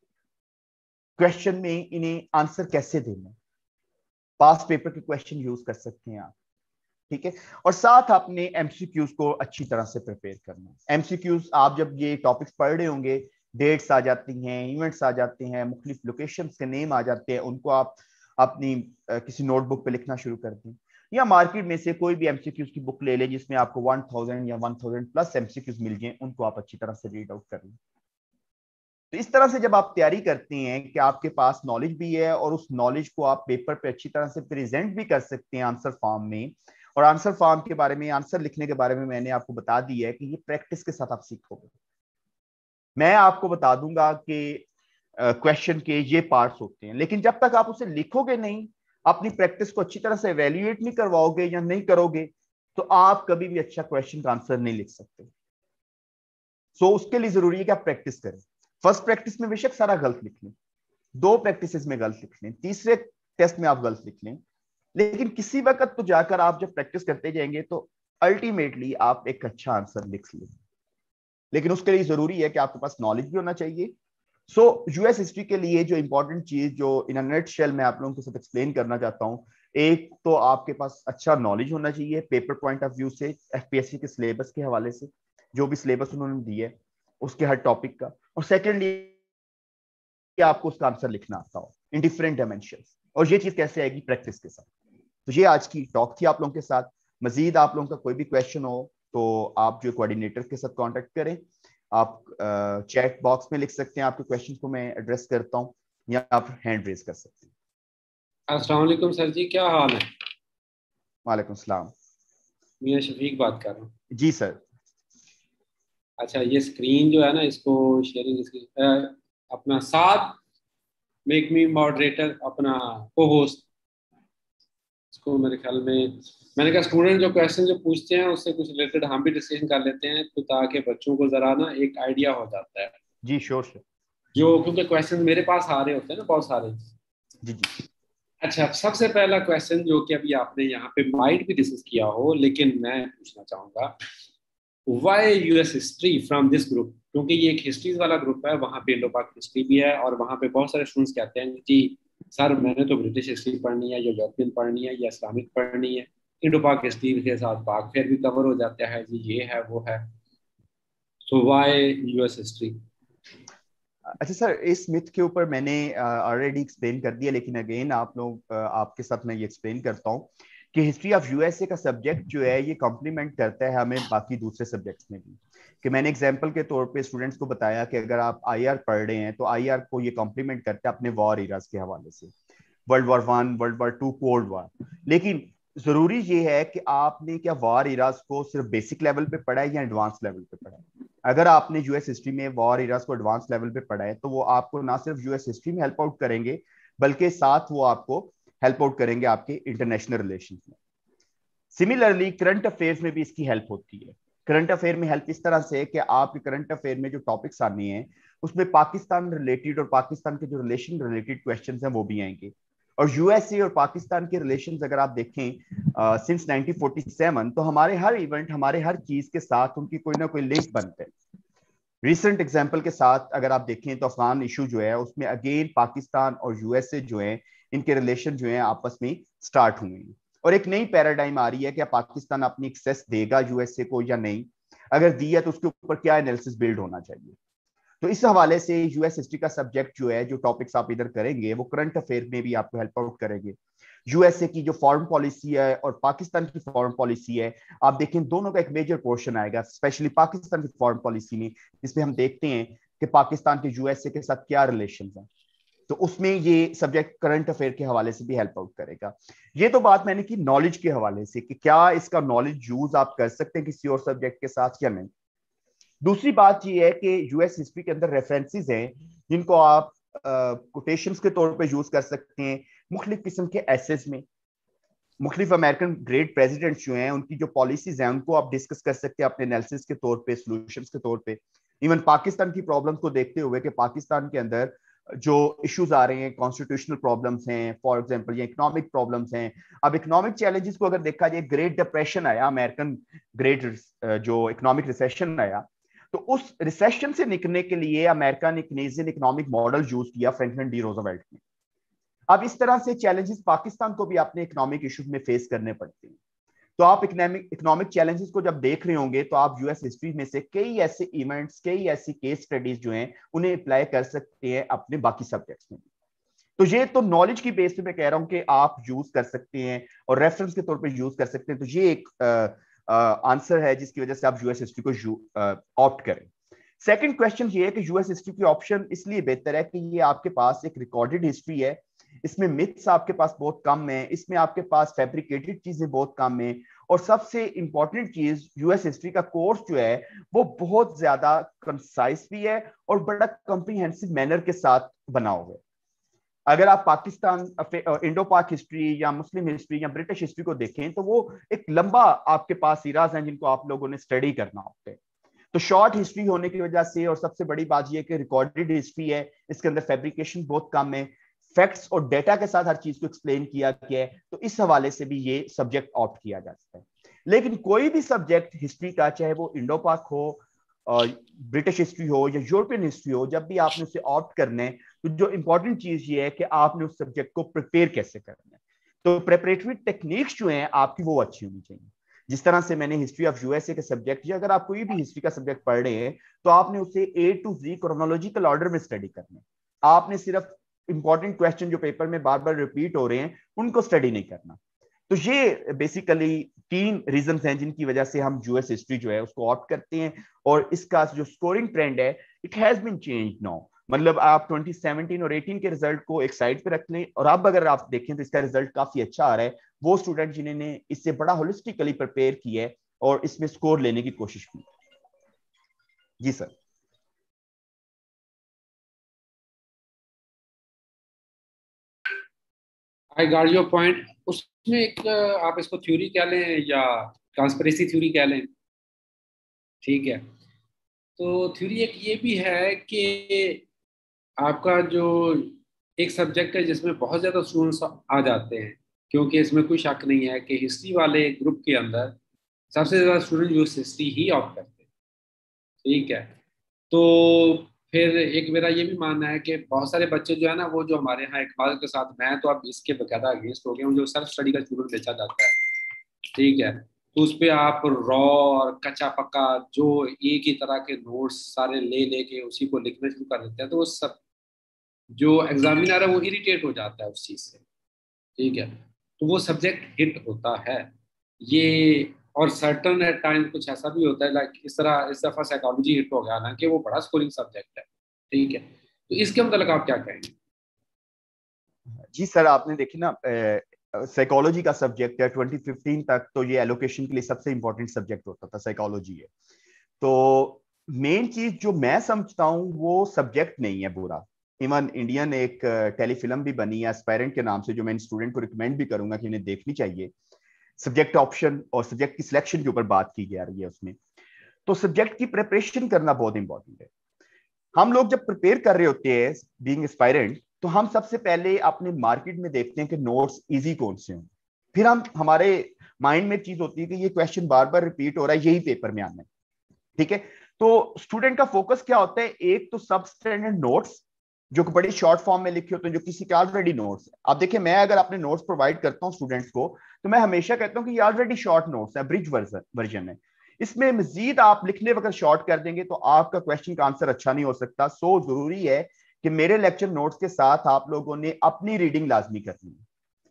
S1: क्वेश्चन में इन्हें आंसर कैसे देना, पास पेपर के क्वेश्चन यूज कर सकते हैं आप, ठीक है। और साथ अपने एमसीक्यूज को अच्छी तरह से प्रिपेयर करना। एमसीक्यूज आप जब ये टॉपिक्स पढ़ रहे होंगे, डेट्स आ जाती हैं, इवेंट्स आ जाते हैं, मुख्तलिफ लोकेशंस के नेम आ जाते हैं, उनको आप अपनी किसी नोटबुक पे लिखना शुरू कर दें, या मार्केट में से कोई भी एमसीक्यूज की बुक ले लें जिसमें आपको वन थाउजेंड या वन थाउजेंड प्लस एमसीक्यूज मिल जाए, उनको आप अच्छी तरह से रीड आउट कर लें। तो इस तरह से जब आप तैयारी करते हैं कि आपके पास नॉलेज भी है और उस नॉलेज को आप पेपर पे अच्छी तरह से प्रेजेंट भी कर सकते हैं आंसर फॉर्म में। और आंसर फॉर्म के बारे में, आंसर लिखने के बारे में मैंने आपको बता दिया है कि ये प्रैक्टिस के साथ आप सीखोगे। मैं आपको बता दूंगा कि क्वेश्चन uh, के ये पार्ट्स होते हैं, लेकिन जब तक आप उसे लिखोगे नहीं, अपनी प्रैक्टिस को अच्छी तरह से एवेल्युएट नहीं करवाओगे या नहीं करोगे, तो आप कभी भी अच्छा क्वेश्चन का आंसर नहीं लिख सकते। सो so, उसके लिए जरूरी है कि आप प्रैक्टिस करें। फर्स्ट प्रैक्टिस में बेशक सारा गलत लिख लें, दो प्रैक्टिस में गलत लिख लें, तीसरे टेस्ट में आप गलत लिख लें, लेकिन किसी वक्त तो जाकर आप जब प्रैक्टिस करते जाएंगे तो अल्टीमेटली आप एक अच्छा आंसर लिख लें। लेकिन उसके लिए जरूरी है कि आपके पास नॉलेज भी होना चाहिए। सो यूएस हिस्ट्री के लिए जो इंपॉर्टेंट चीज जो इन नेट शेल में आप लोगों के साथ एक्सप्लेन करना चाहता हूं, एक तो आपके पास अच्छा नॉलेज होना चाहिए पेपर पॉइंट ऑफ व्यू से, एफपीएससी के सिलेबस के हवाले से, जो भी सिलेबस उन्होंने दिया है उसके हर टॉपिक का। और सेकेंडली आपको उसका आंसर लिखना आता हो इन डिफरेंट डायमेंशंस, और ये चीज कैसे आएगी, प्रैक्टिस के साथ। तो ये आज की टॉक थी आप लोगों के साथ। मजीद आप लोगों का कोई भी क्वेश्चन हो तो आप जो कोऑर्डिनेटर के साथ कांटेक्ट करें, आप चैट बॉक्स में लिख सकते हैं, आपके क्वेश्चन को मैं एड्रेस करता हूं, या आप हैंड रेज कर सकते हैं।
S2: अस्सलाम वालेकुम सर जी, क्या हाल है?
S1: वालेकुम सलाम।
S2: मैं शफीक बात कर रहा हूँ।
S1: जी सर।
S2: अच्छा, ये स्क्रीन जो है ना, इसको शेयरिंग स्क्रीन अपना साथ मेक मी मॉडरेटर, अपना को होस्ट, इसको मेरे ख्याल में मैंने कहा स्टूडेंट जो क्वेश्चन जो पूछते हैं उससे कुछ रिलेटेड हम भी डिस्कशन कर लेते हैं, तो ताकि बच्चों को जरा ना एक आइडिया हो जाता है।
S1: जी श्योर सर।
S2: जो क्योंकि क्वेश्चन मेरे पास आ रहे होते हैं ना बहुत सारे।
S1: जी जी।
S2: अच्छा, सबसे पहला क्वेश्चन जो कि अभी आपने यहाँ पे माइट भी डिस्कस किया हो, लेकिन मैं पूछना चाहूंगा, why US history from this group? क्योंकि ये एक हिस्ट्रीज वाला ग्रुप है, वहाँ पे इंडो पाक हिस्ट्री भी है, और वहाँ पे बहुत सारे स्टूडेंट्स कहते हैं जी सर मैंने तो ब्रिटिश हिस्ट्री पढ़नी है, या यूरोपियन पढ़नी है, या इस्लामिक पढ़नी है, इंडो पाक हिस्ट्री के साथ पाक फेयर भी कवर हो जाता है जी, ये है वो है, सो वाई यूएस हिस्ट्री?
S1: अच्छा सर, इस मिथ के ऊपर मैंने ऑलरेडी एक्सप्लेन कर दिया, लेकिन अगेन आप लोग आपके साथ मैं ये एक्सप्लेन करता हूँ कि हिस्ट्री ऑफ यूएसए का सब्जेक्ट जो है ये कॉम्प्लीमेंट करता है हमें बाकी दूसरे सब्जेक्ट्स में भी। कि मैंने एग्जांपल के तौर पे स्टूडेंट्स को बताया कि अगर आप आईआर पढ़ रहे हैं तो आईआर को ये कॉम्प्लीमेंट करता है अपने वॉर इराज के हवाले से, world war one, world war two, cold war. लेकिन जरूरी ये है कि आपने क्या वॉर इराज को सिर्फ बेसिक लेवल पे पढ़ा है या एडवांस लेवल पे पढ़ा है। अगर आपने यूएस हिस्ट्री में वॉर इराज को एडवांस लेवल पे पढ़ा है तो वो आपको ना सिर्फ यूएस हिस्ट्री में हेल्प आउट करेंगे, बल्कि साथ वो आपको हेल्प आउट करेंगे आपके इंटरनेशनल रिलेशन में। सिमिलरली करंट अफेयर्स में भी इसकी हेल्प होती है। करंट अफेयर में हेल्प इस तरह से कि आपके करंट अफेयर में जो टॉपिक्स आने हैं उसमें पाकिस्तान रिलेटेड और पाकिस्तान के जो रिलेशन रिलेटेड क्वेश्चन हैं वो भी आएंगे। और यूएसए और पाकिस्तान के रिलेशंस अगर आप देखें सिंस नाइनटीन फोर्टी सेवन, तो हमारे हर इवेंट, हमारे हर चीज के साथ उनकी कोई ना कोई लिंक बनते हैं। रिसेंट एग्जांपल के साथ अगर आप देखें तो अफगान इशू जो है उसमें अगेन पाकिस्तान और यूएसए जो है इनके रिलेशन जो है आपस में स्टार्ट हुए हैं। और एक नई पैराडाइम आ रही है कि पाकिस्तान अपनी एक्सेस देगा यूएसए को या नहीं, अगर दिया तो उसके ऊपर क्या एनालिसिस बिल्ड होना चाहिए। तो इस हवाले से यूएस हिस्ट्री का सब्जेक्ट जो है, जो टॉपिक्स आप इधर करेंगे वो करंट अफेयर में भी आपको हेल्प आउट करेंगे। यूएसए की जो फॉरेन पॉलिसी है और पाकिस्तान की फॉरेन पॉलिसी है, आप देखें दोनों का एक मेजर पोर्शन आएगा, स्पेशली पाकिस्तान की फॉरेन पॉलिसी में, जिसमें हम देखते हैं कि पाकिस्तान के यूएसए के साथ क्या रिलेशन है। तो उसमें ये सब्जेक्ट करंट अफेयर के हवाले से भी हेल्प आउट करेगा। ये तो बात मैंने की नॉलेज के हवाले से कि क्या इसका नॉलेज यूज आप कर सकते हैं किसी और सब्जेक्ट के साथ या नहीं। दूसरी बात ये है कि यूएस हिस्ट्री के अंदर रेफरेंसेस हैं जिनको आप कोटेशंस के तौर पे यूज कर सकते हैं मुख्तलिफ किस्म के एसेस में। मुख्तलिफ अमेरिकन ग्रेट प्रेसिडेंट्स जो हैं उनकी जो पॉलिसीज हैं उनको आप डिस्कस कर सकते हैं अपने एनालिसिस के तौर पे, सॉल्यूशंस के तौर पे। इवन पाकिस्तान की प्रॉब्लम्स को देखते हुए कि पाकिस्तान के अंदर जो इश्यूज आ रहे हैं, कॉन्स्टिट्यूशनल प्रॉब्लम्स हैं फॉर एग्जांपल, या इकोनॉमिक प्रॉब्लम्स हैं। अब इकोनॉमिक चैलेंजेस को अगर देखा जाए, ग्रेट डिप्रेशन आया, अमेरिकन ग्रेट जो इकोनॉमिक रिसेशन आया, तो उस रिसेशन से निकलने के लिए अमेरिका ने केनेजियन इकोनॉमिक मॉडल यूज किया फ्रैंकलिन डी रोजवेल्ट ने। अब इस तरह से चैलेंजेस पाकिस्तान को भी अपने इकोनॉमिक इश्यूज में फेस करने पड़ते हैं। तो आप इकोनॉमिक इकोनॉमिक चैलेंजेस को जब देख रहे होंगे तो आप यूएस हिस्ट्री में से कई ऐसे इवेंट्स, कई ऐसी केस स्टडीज जो हैं उन्हें अप्लाई कर सकते हैं अपने बाकी सब्जेक्ट्स में। तो ये तो नॉलेज की बेस पे मैं कह रहा हूं कि आप यूज कर सकते हैं और रेफरेंस के तौर पे यूज कर सकते हैं। तो ये एक आंसर uh, uh, है जिसकी वजह से आप यूएस हिस्ट्री को ऑप्ट uh, करें। सेकंड क्वेश्चन ये है कि यूएस हिस्ट्री की ऑप्शन इसलिए बेहतर है कि ये आपके पास एक रिकॉर्डेड हिस्ट्री है, इसमें मिथ्स आपके पास बहुत कम है, इसमें आपके पास फैब्रिकेटेड चीजें बहुत कम है, और सबसे इंपॉर्टेंट चीज यूएस हिस्ट्री का कोर्स जो है वो बहुत ज्यादा कंसाइज भी है और बड़ा कॉम्प्रिहेंसिव मैनर के साथ बना हुआ है। अगर आप पाकिस्तान, इंडो पाक हिस्ट्री या मुस्लिम हिस्ट्री या ब्रिटिश हिस्ट्री को देखें तो वो एक लंबा आपके पास इराज हैं जिनको आप लोगों ने स्टडी करना होता है। तो शॉर्ट हिस्ट्री होने की वजह से, और सबसे बड़ी बात यह कि रिकॉर्डेड हिस्ट्री है, इसके अंदर फैब्रिकेशन बहुत कम है, फैक्ट्स और डेटा के साथ हर चीज को एक्सप्लेन किया गया है, तो इस हवाले से भी ये सब्जेक्ट ऑप्ट किया जा सकता है। लेकिन कोई भी सब्जेक्ट हिस्ट्री का, चाहे वो इंडो पाक हो, ब्रिटिश हिस्ट्री हो या यूरोपियन हिस्ट्री हो, जब भी आपने उसे ऑप्ट करना है तो जो इंपॉर्टेंट चीज ये है कि आपने उस सब्जेक्ट को प्रिपेयर कैसे करना है। तो प्रिपरेटरी टेक्निक्स जो हैं आपकी वो अच्छी होनी चाहिए। जिस तरह से मैंने हिस्ट्री ऑफ यूएसए के सब्जेक्ट, या अगर आप कोई भी हिस्ट्री का सब्जेक्ट पढ़ रहे हैं तो आपने उसे A to Z chronological order में स्टडी करना है। आपने सिर्फ इंपॉर्टेंट क्वेश्चन जो पेपर में बार बार रिपीट हो रहे हैं उनको स्टडी नहीं करना। तो ये बेसिकली तीन रीजन हैं जिनकी वजह से हम यूएस हिस्ट्री जो है उसको ऑप्ट करते हैं। और इसका जो स्कोरिंग ट्रेंड है, it has been change now. मतलब आप ट्वेंटी सेवनटीन और एटीन के रिजल्ट को एक साइड पे रख लें और अब अगर आप देखें तो इसका रिजल्ट काफी अच्छा आ रहा है। वो स्टूडेंट जिन्होंने इससे बड़ा होलिस्टिकली प्रिपेयर किया है और इसमें स्कोर लेने की कोशिश की। जी sir.
S2: I got your point. उसमें एक आप इसको थ्योरी कह लें या कॉन्स्पिरेसी थ्योरी कह लें, ठीक है। तो थ्योरी एक ये भी है कि आपका जो एक सब्जेक्ट है जिसमें बहुत ज़्यादा स्टूडेंट्स आ जाते हैं, क्योंकि इसमें कोई शक नहीं है कि हिस्ट्री वाले ग्रुप के अंदर सबसे ज़्यादा स्टूडेंट यूएस हिस्ट्री ही ऑप्ट करते हैं, ठीक है। तो फिर एक मेरा ये भी मानना है कि बहुत सारे बच्चे जो है ना, वो जो हमारे यहाँ इकबाल के साथ, मैं तो अब इसके बकायदा अगेंस्ट हो गया हूँ, जो सेल्फ स्टडी का स्टूडेंट बेचा जाता है, ठीक है। तो उस पे आप रॉ और कच्चा पक्का जो एक ही तरह के नोट्स सारे ले लेके उसी को लिखना शुरू कर देते हैं, तो वो सब जो एग्जामिनर है वो इरिटेट हो जाता है उस चीज से। ठीक है, तो वो सब्जेक्ट हिट होता है ये। और सर्टन एट टाइम कुछ ऐसा भी होता है, लाइक इस तरह इस दफा साइकोलॉजी हिट हो गया, हालांकि वो बड़ा स्कोरिंग सब्जेक्ट है। ठीक है, तो इसके मतलब आप क्या कहेंगे?
S1: जी सर, आपने देखी ना, साइकोलॉजी का सब्जेक्ट है, ट्वेंटी फिफ्टीन तक तो ये एलोकेशन के लिए सबसे इंपॉर्टेंट सब्जेक्ट होता था, साइकोलॉजी है। तो मेन चीज जो मैं समझता हूँ वो सब्जेक्ट नहीं है बुरा। इवन इंडियन एक टेलीफिल्म भी बनी है एस्पायरेंट के नाम से, जो मैं स्टूडेंट को रिकमेंड भी करूंगा कि इन्हें देखनी चाहिए। सब्जेक्ट ऑप्शन और सब्जेक्ट की सिलेक्शन के ऊपर बात की जा रही है उसमें। तो सब्जेक्ट की प्रिपरेशन करना बहुत इंपॉर्टेंट है। हम लोग जब प्रिपेयर कर रहे होते हैं बीइंग एस्पायरेंट, तो हम सबसे पहले अपने मार्केट में देखते हैं कि नोट्स इजी कौन से हैं। फिर हम हमारे माइंड में चीज होती है कि ये क्वेश्चन बार बार रिपीट हो रहा है, यही पेपर में आना है। ठीक है, तो स्टूडेंट का फोकस क्या होता है, एक तो सब स्टैंडर्ड नोट्स जो बड़ी शॉर्ट फॉर्म में लिखे होते हैं, जो किसी के ऑलरेडी नोट्स है। आप देखिए, मैं अगर अपने नोट्स प्रोवाइड करता हूँ स्टूडेंट्स को, तो मैं हमेशा कहता हूँ कि ये ऑलरेडी शॉर्ट नोट्स है, ब्रिज वर्जन है। इसमें मजीद आप लिखने अगर शॉर्ट कर देंगे तो आपका क्वेश्चन का आंसर अच्छा नहीं हो सकता। सो जरूरी है कि मेरे लेक्चर नोट्स के साथ आप लोगों ने अपनी रीडिंग लाजमी करनी है।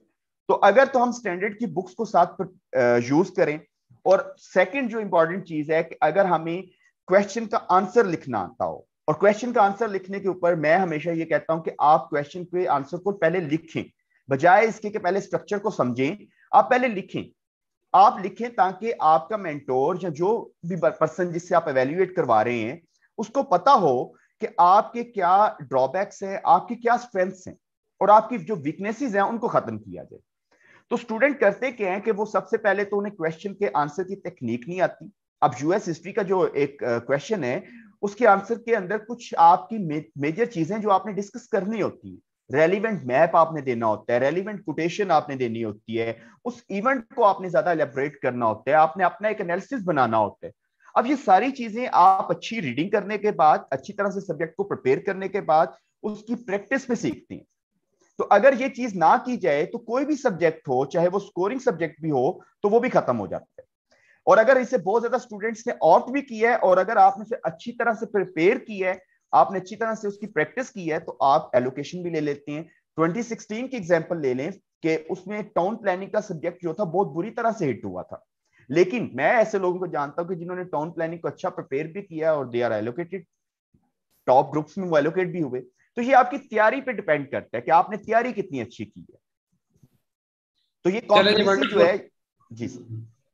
S1: तो अगर तो हम स्टैंडर्ड की बुक्स को साथ यूज करें। और सेकंड जो इंपॉर्टेंट चीज है कि अगर हमें क्वेश्चन का आंसर लिखना आता हो, और क्वेश्चन का आंसर लिखने के ऊपर मैं हमेशा ये कहता हूं कि आप क्वेश्चन के आंसर को पहले लिखें, बजाय इसके कि पहले स्ट्रक्चर को समझें। आप पहले लिखें, आप लिखें ताकि आपका मेंटोर या जो भी पर्सन जिससे आप एवेल्युएट करवा रहे हैं उसको पता हो कि आपके क्या ड्रॉबैक्स हैं, आपकी क्या स्ट्रेंथ्स हैं, और आपकी जो वीकनेसेस हैं उनको खत्म किया जाए। तो स्टूडेंट करते क्या है कि वो सबसे पहले तो उन्हें क्वेश्चन के आंसर की टेक्निक नहीं आती। अब यूएस हिस्ट्री का जो एक क्वेश्चन है, उसके आंसर के अंदर कुछ आपकी मे, मेजर चीजें जो आपने डिस्कस करनी होती है। रेलिवेंट मैप आपने देना होता है, रेलिवेंट कोटेशन आपने देनी होती है, उस इवेंट को आपने ज्यादा एलेबोरेट करना होता है, आपने अपना एक एनालिसिस बनाना होता है। अब ये सारी चीजें आप अच्छी रीडिंग करने के बाद, अच्छी तरह से सब्जेक्ट को प्रिपेयर करने के बाद उसकी प्रैक्टिस में सीखते हैं। तो अगर ये चीज ना की जाए तो कोई भी सब्जेक्ट हो, चाहे वो स्कोरिंग सब्जेक्ट भी हो, तो वो भी खत्म हो जाता है। और अगर इसे बहुत ज्यादा स्टूडेंट्स ने ऑप्ट भी किया है, और अगर आपने इसे अच्छी तरह से प्रिपेयर किया है, आपने अच्छी तरह से उसकी प्रैक्टिस की है, तो आप एलोकेशन भी ले लेते हैं। ट्वेंटी सिक्सटीन की एग्जांपल ले लें कि उसमें टाउन प्लानिंग का सब्जेक्ट जो था बहुत बुरी तरह से हिट हुआ था। लेकिन मैं ऐसे लोगों को जानता हूं कि जिन्होंने टाउन प्लानिंग को अच्छा प्रिपेयर भी किया और they are allocated, top groups में वो एलोकेट भी हुए। तो ये आपकी तैयारी पे डिपेंड करता है कि आपने तैयारी कितनी अच्छी की है। तो ये
S2: चले जी,
S1: कॉम्पिटेंसी जो
S2: वंडरफुल।
S1: है। जी sir.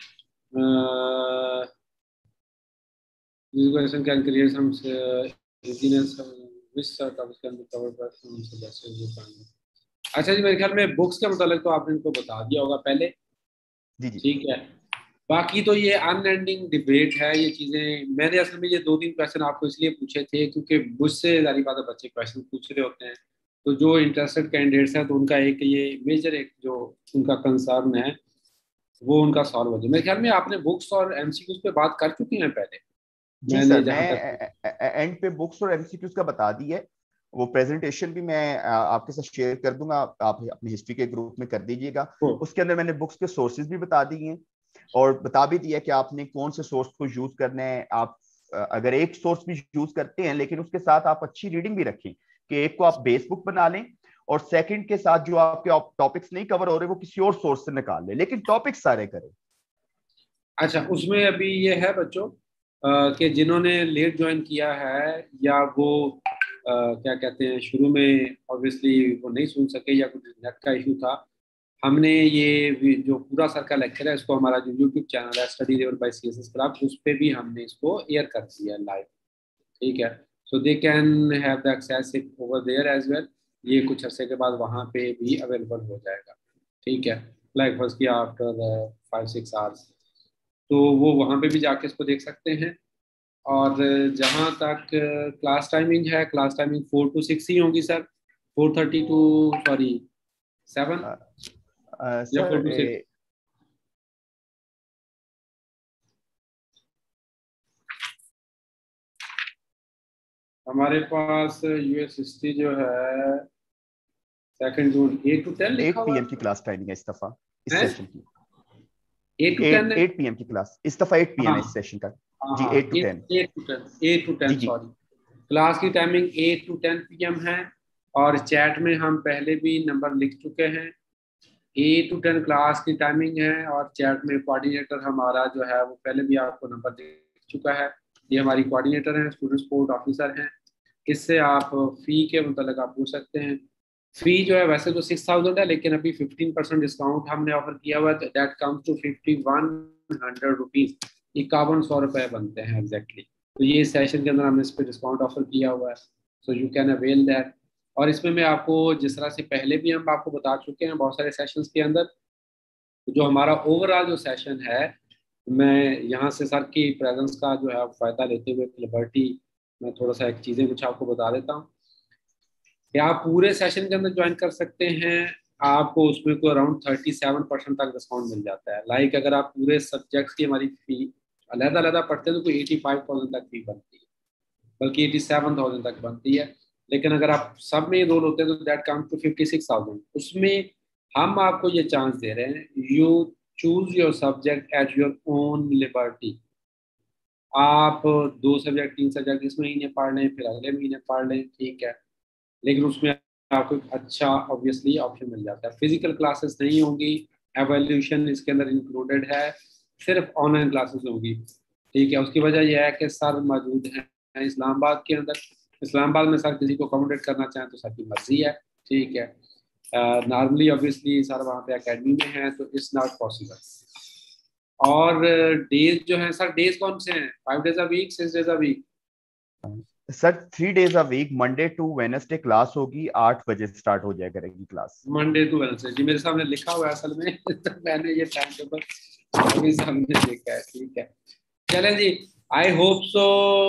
S2: Question can create some easiness which sort of can be covered by from suggestion. अच्छा जी, मेरे ख्याल में बुक्स के मतलब तो आपने इनको बता दिया होगा पहले।
S1: जी जी।
S2: ठीक है, बाकी तो ये अनएंडिंग डिबेट है ये चीजें। मैंने असल में ये दो तीन क्वेश्चन आपको इसलिए पूछे थे क्योंकि मुझसे जारी बात है बच्चे क्वेश्चन पूछ रहे होते हैं, तो जो इंटरेस्टेड कैंडिडेट्स हैं तो उनका एक ये मेजर एक जो उनका कंसर्न है वो उनका सॉल्व हो जाए। मेरे ख्याल में आपने बुक्स और एमसीक्यूज पे बात कर चुकी हैं पहले,
S1: जी
S2: मैंने
S1: सर,
S2: जहां तक।
S1: मैं एंड पे बुक्स और एमसीक्यूज का बता दी है। वो प्रेजेंटेशन भी मैं अ, आपके साथ शेयर कर दूंगा, आप, आप अपनी हिस्ट्री के ग्रुप में कर दीजिएगा।
S2: हो
S1: उसके अंदर मैंने बुक्स के सोर्सेज भी बता दिए हैं, और बता भी दिया कि आपने कौन से सोर्स को यूज करना है। आप अ, अगर एक सोर्स भी यूज करते हैं, लेकिन उसके साथ आप अच्छी रीडिंग भी रखें कि एक को आप बेस बुक बना लें, और सेकंड के साथ जो आपके टॉपिक्स नहीं कवर हो रहे वो किसी और सोर्स से निकाल लें, लेकिन टॉपिक्स सारे करें।
S2: अच्छा, उसमें अभी ये है बच्चों अ, कि जिन्होंने लेट ज्वाइन किया है या वो अ, क्या कहते हैं शुरू में ऑब्वियसली वो नहीं सुन सके या कुछ नेट का इशू था, हमने ये भी- जो पूरा सर का लेक्चर है इसको हमारा जो यूट्यूब चैनल है study level by C S S club, उस पर भी हमने इसको एयर कर दिया लाइव। ठीक है, so they can have the access it over there as well. ये कुछ अरसे के बाद वहाँ पे भी अवेलेबल हो जाएगा। ठीक है, लाइक फर्स्ट किया आफ्टर फाइव सिक्स आवर्स, तो वो वहाँ पे भी जाके इसको देख सकते हैं। और जहाँ तक क्लास टाइमिंग है, class timing four to six ही होगी sir, four thirty to sorry seven या फोर
S1: सर,
S2: टू सिक्स। हमारे पास यूएस हिस्ट्री जो है second June eight to ten लिखा
S1: एट
S2: हुआ
S1: पीएम की क्लास टाइमिंग है इस दफा, इस
S2: है।
S1: सेशन की।
S2: एट टू टेन है,
S1: एट पी एम की क्लास, इस दफा एट पी एम है इस सेशन का जी,
S2: हाँ
S1: eight to ten
S2: eight to ten eight to
S1: जी
S2: टेन
S1: जी।
S2: सॉरी, क्लास की timing eight to ten P M है। और चैट में हम पहले भी नंबर लिख चुके हैं, एट टू टेन क्लास की टाइमिंग है। और चैट में कोऑर्डिनेटर हमारा जो है वो पहले भी आपको नंबर लिख चुका है। ये हमारी कोऑर्डिनेटर हैं, स्टूडेंट सपोर्ट ऑफिसर हैं। इससे आप फी के मतलब आप पूछ सकते हैं। फी जो है वैसे तो सिक्स थाउजेंड है, लेकिन अभी फिफ्टीन परसेंट डिस्काउंट हमने ऑफर किया हुआ है, that comes to fifty one hundred rupees, इक्यावन सौ रुपए बनते हैं एग्जैक्टली। तो ये सेशन के अंदर हमने इस पर डिस्काउंट ऑफर किया हुआ है, so you can avail that. और इसमें मैं आपको जिस तरह से पहले भी हम आपको बता चुके हैं बहुत सारे सेशंस के अंदर, जो हमारा ओवरऑल जो सेशन है, मैं यहाँ से सर की प्रेजेंस का जो है फायदा लेते हुए लिबर्टी मैं थोड़ा सा एक चीज़ें कुछ आपको बता देता हूँ कि आप पूरे सेशन के अंदर ज्वाइन कर सकते हैं। आपको उसमें को अराउंड थर्टी सेवन परसेंट तक डिस्काउंट मिल जाता है। लाइक अगर आप पूरे सब्जेक्ट्स की हमारी फी अलहदा अलहदा पढ़ते हैं तो कोई एटी फाइव थाउजेंड तक फी बनती है, बल्कि एटी सेवन थाउजेंड तक बनती है। लेकिन अगर आप सब में रोल होते हैं तो that comes to fifty six thousand. उसमें हम आपको ये चांस दे रहे हैं, you choose your subject at your own liberty. आप दो सब्जेक्ट तीन सब्जेक्ट इस महीने पढ़ लें, फिर अगले महीने पढ़ लें, ठीक है, लेकिन उसमें आपको एक अच्छा ऑब्वियसली ऑप्शन मिल जाता है। फिजिकल क्लासेस नहीं होंगी, एवोल्यूशन इसके अंदर इंक्लूडेड है, सिर्फ ऑनलाइन क्लासेस होगी, ठीक है। उसकी वजह यह है कि सर मौजूद हैं इस्लामाबाद के अंदर। इस्लामाबाद में सर किसी को अकोमोडेट करना चाहें तो सर की मर्जी है, ठीक है। नॉर्मली ऑब्वियसली सर वहाँ पे एकेडमी में हैं तो इट्स नॉट पॉसिबल। और डेज जो हैं सर, डेज कौन से हैं? Five days a week, six days a week?
S1: Sir three days a week, Monday to Wednesday class होगी, आठ बजे स्टार्ट हो जाया करेगी क्लास।
S2: मंडे टू वेडनेसडे जी, मेरे सामने लिखा हुआ है असल में तो मैंने ये टाइम टेबल अभी सामने देखा है, ठीक है। चलें जी, आई होप सो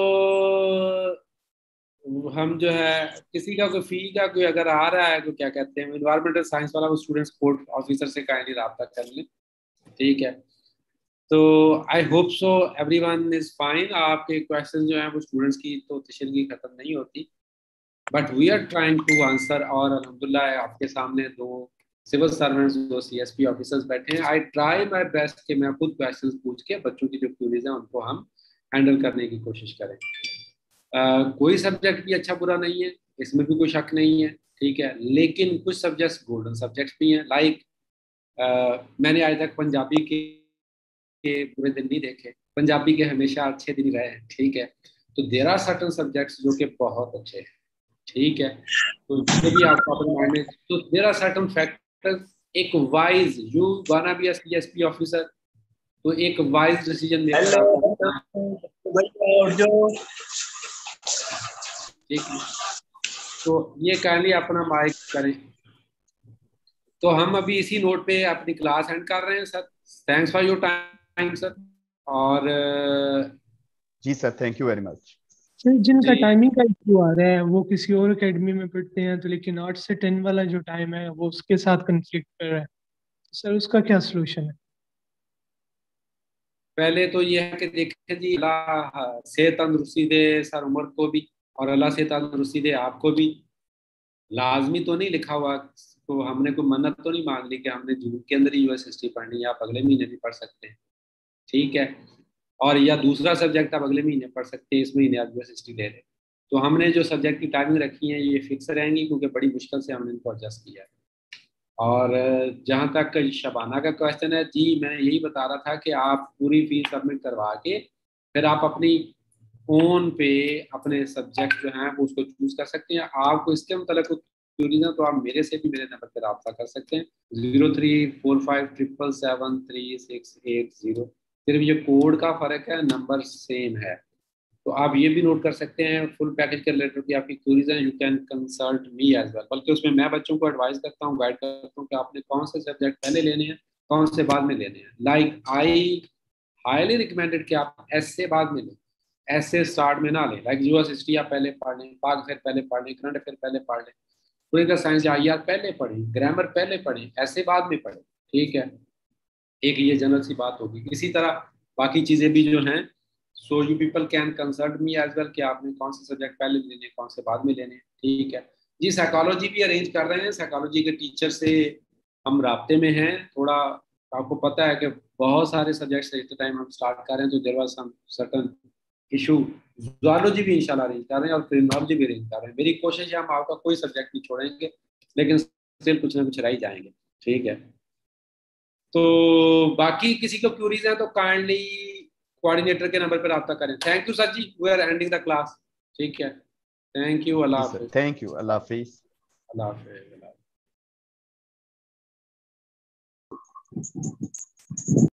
S2: हम जो है किसी का कोई फी का कोई अगर आ रहा है तो क्या कहते हैं इन्वायरमेंटल साइंस वाला, वो स्टूडेंट सपोर्ट ऑफिसर से काइंडली रब्ता कर लें, ठीक है। तो I hope so everyone is fine. आपके क्वेश्चन जो हैं वो स्टूडेंट्स की तो तशरीह खत्म नहीं होती, but we are trying to answer. और अल्हम्दुलिल्लाह आपके सामने दो सिविल सर्वेंट्स, दो सीएसपी ऑफिसर्स बैठे हैं। आई ट्राई माय बेस्ट कि मैं खुद क्वेश्चंस पूछ के बच्चों की जो क्वेरीज हैं उनको हम हैंडल करने की कोशिश करें। uh, कोई सब्जेक्ट भी अच्छा बुरा नहीं है, इसमें भी कोई शक नहीं है, ठीक है। लेकिन कुछ सब्जेक्ट्स गोल्डन सब्जेक्ट्स भी हैं। लाइक uh, मैंने आज तक पंजाबी के, के बुरे दिन नहीं देखे, पंजाबी के हमेशा अच्छे दिन रहे हैं, ठीक है। तो देयर आर सर्टेन सब्जेक्ट्स जो कि बहुत अच्छे हैं, ठीक है। तो ये भी आपको अपने माइंड में, तो देयर आर सर्टेन फैक्टर्स। एक wise you wanna be a CSP officer, तो एक वाइज डिसीजन मेकर आपको,
S3: और जो
S2: ठीक है। तो ये काइंडली अपना माइक करें। तो हम अभी इसी नोट पे अपनी क्लास एंड कर रहे हैं sir. Thanks for your time sir. और
S1: जी sir, thank you very much.
S3: Sir जिनका
S2: जी
S3: टाइमिंग का इशू आ रहा है वो किसी और एकेडमी में पढ़ते हैं, तो लेकिन आठ से टेन वाला जो टाइम है वो उसके साथ कंफ्लिक्ट कर रहा है, सर उसका क्या सोल्यूशन है?
S2: पहले तो ये है कि देखें जी, अल्लाह सेहत तंदुरुस्ती दे सर उमर को भी, और अल्लाह से तंदुरुस्ती दे आपको भी। लाजमी तो नहीं लिखा हुआ, तो हमने कोई मन्नत तो नहीं मांग ली कि हमने जून के अंदर ही यूएस हिस्ट्री पढ़नी है, आप अगले महीने भी पढ़ सकते हैं, ठीक है। और या दूसरा सब्जेक्ट आप अगले महीने पढ़ सकते हैं, इस महीने आप यूएस हिस्ट्री ले लें। तो हमने जो सब्जेक्ट की टाइमिंग रखी है ये फिक्स रहेंगी, क्योंकि बड़ी मुश्किल से हमने इनको एडजस्ट किया है। और जहाँ तक शबाना का क्वेश्चन है जी, मैं यही बता रहा था कि आप पूरी फीस सबमिट करवा के फिर आप अपनी ओन पे अपने सब्जेक्ट जो हैं वो उसको चूज कर सकते हैं। आपको इसके मतलब कुछ क्वेरीज हैं तो आप मेरे से भी मेरे नंबर पर रब्ता कर सकते हैं, zero three four five triple seven three six eight zero. सिर्फ ये कोड का फर्क है, नंबर सेम है। तो आप ये भी नोट कर सकते हैं, फुल पैकेज के रिलेटेड की आपकी क्वेरीज हैं, you can consult me as well. बल्कि उसमें मैं बच्चों को एडवाइस करता हूँ, गाइड करता हूँ कि आपने कौन से सब्जेक्ट पहले लेने हैं, कौन से बाद में लेने हैं। लाइक आई हाईली रिकमेंडेड कि आप ऐसे बाद में लें, ऐसे स्टार्ट में ना लें। लाइक यूएस हिस्ट्री आप पहले पढ़ लें, पाक फिर पहले पढ़ लें, करंट अफेयर पहले पढ़ लें, पॉलिटिकल साइंस या आई आर पहले पढ़ें, ग्रामर पहले पढ़ें, ऐसे बाद में पढ़ें, ठीक है। एक ये जनरल सी बात होगी। इसी तरह बाकी चीज़ें भी जो हैं, so you people can consult me as well कि आपने कौन से सब्जेक्ट पहले लेने हैं, कौन से बाद में लेने हैं, ठीक है जी। साइकोलॉजी भी अरेंज कर रहे हैं, साइकोलॉजी के टीचर से हम राब्ते में हैं थोड़ा। आपको पता है कि बहुत सारे सब्जेक्ट्स एट द टाइम हम स्टार्ट कर रहे हैं, तो there was some certain issue. Zoology भी इंशाल्लाह अरेंज कर रहे हैं और क्रिमिनोलॉजी भी अरेंज कर रहे हैं। मेरी कोशिश है हम आपका कोई सब्जेक्ट नहीं छोड़ेंगे, लेकिन स्टिल कुछ ना कुछ रह ही जाएंगे, ठीक है। तो बाकी किसी को क्यूरीज है तो काइंडली कोऑर्डिनेटर के नंबर पर रब्ता करें। थैंक यू सर जी, we are ending the class, ठीक है। थैंक यू, अल्लाह हाफिज़।
S1: थैंक यू, अल्लाह हाफिज़।
S2: अल्लाह हाफिज़।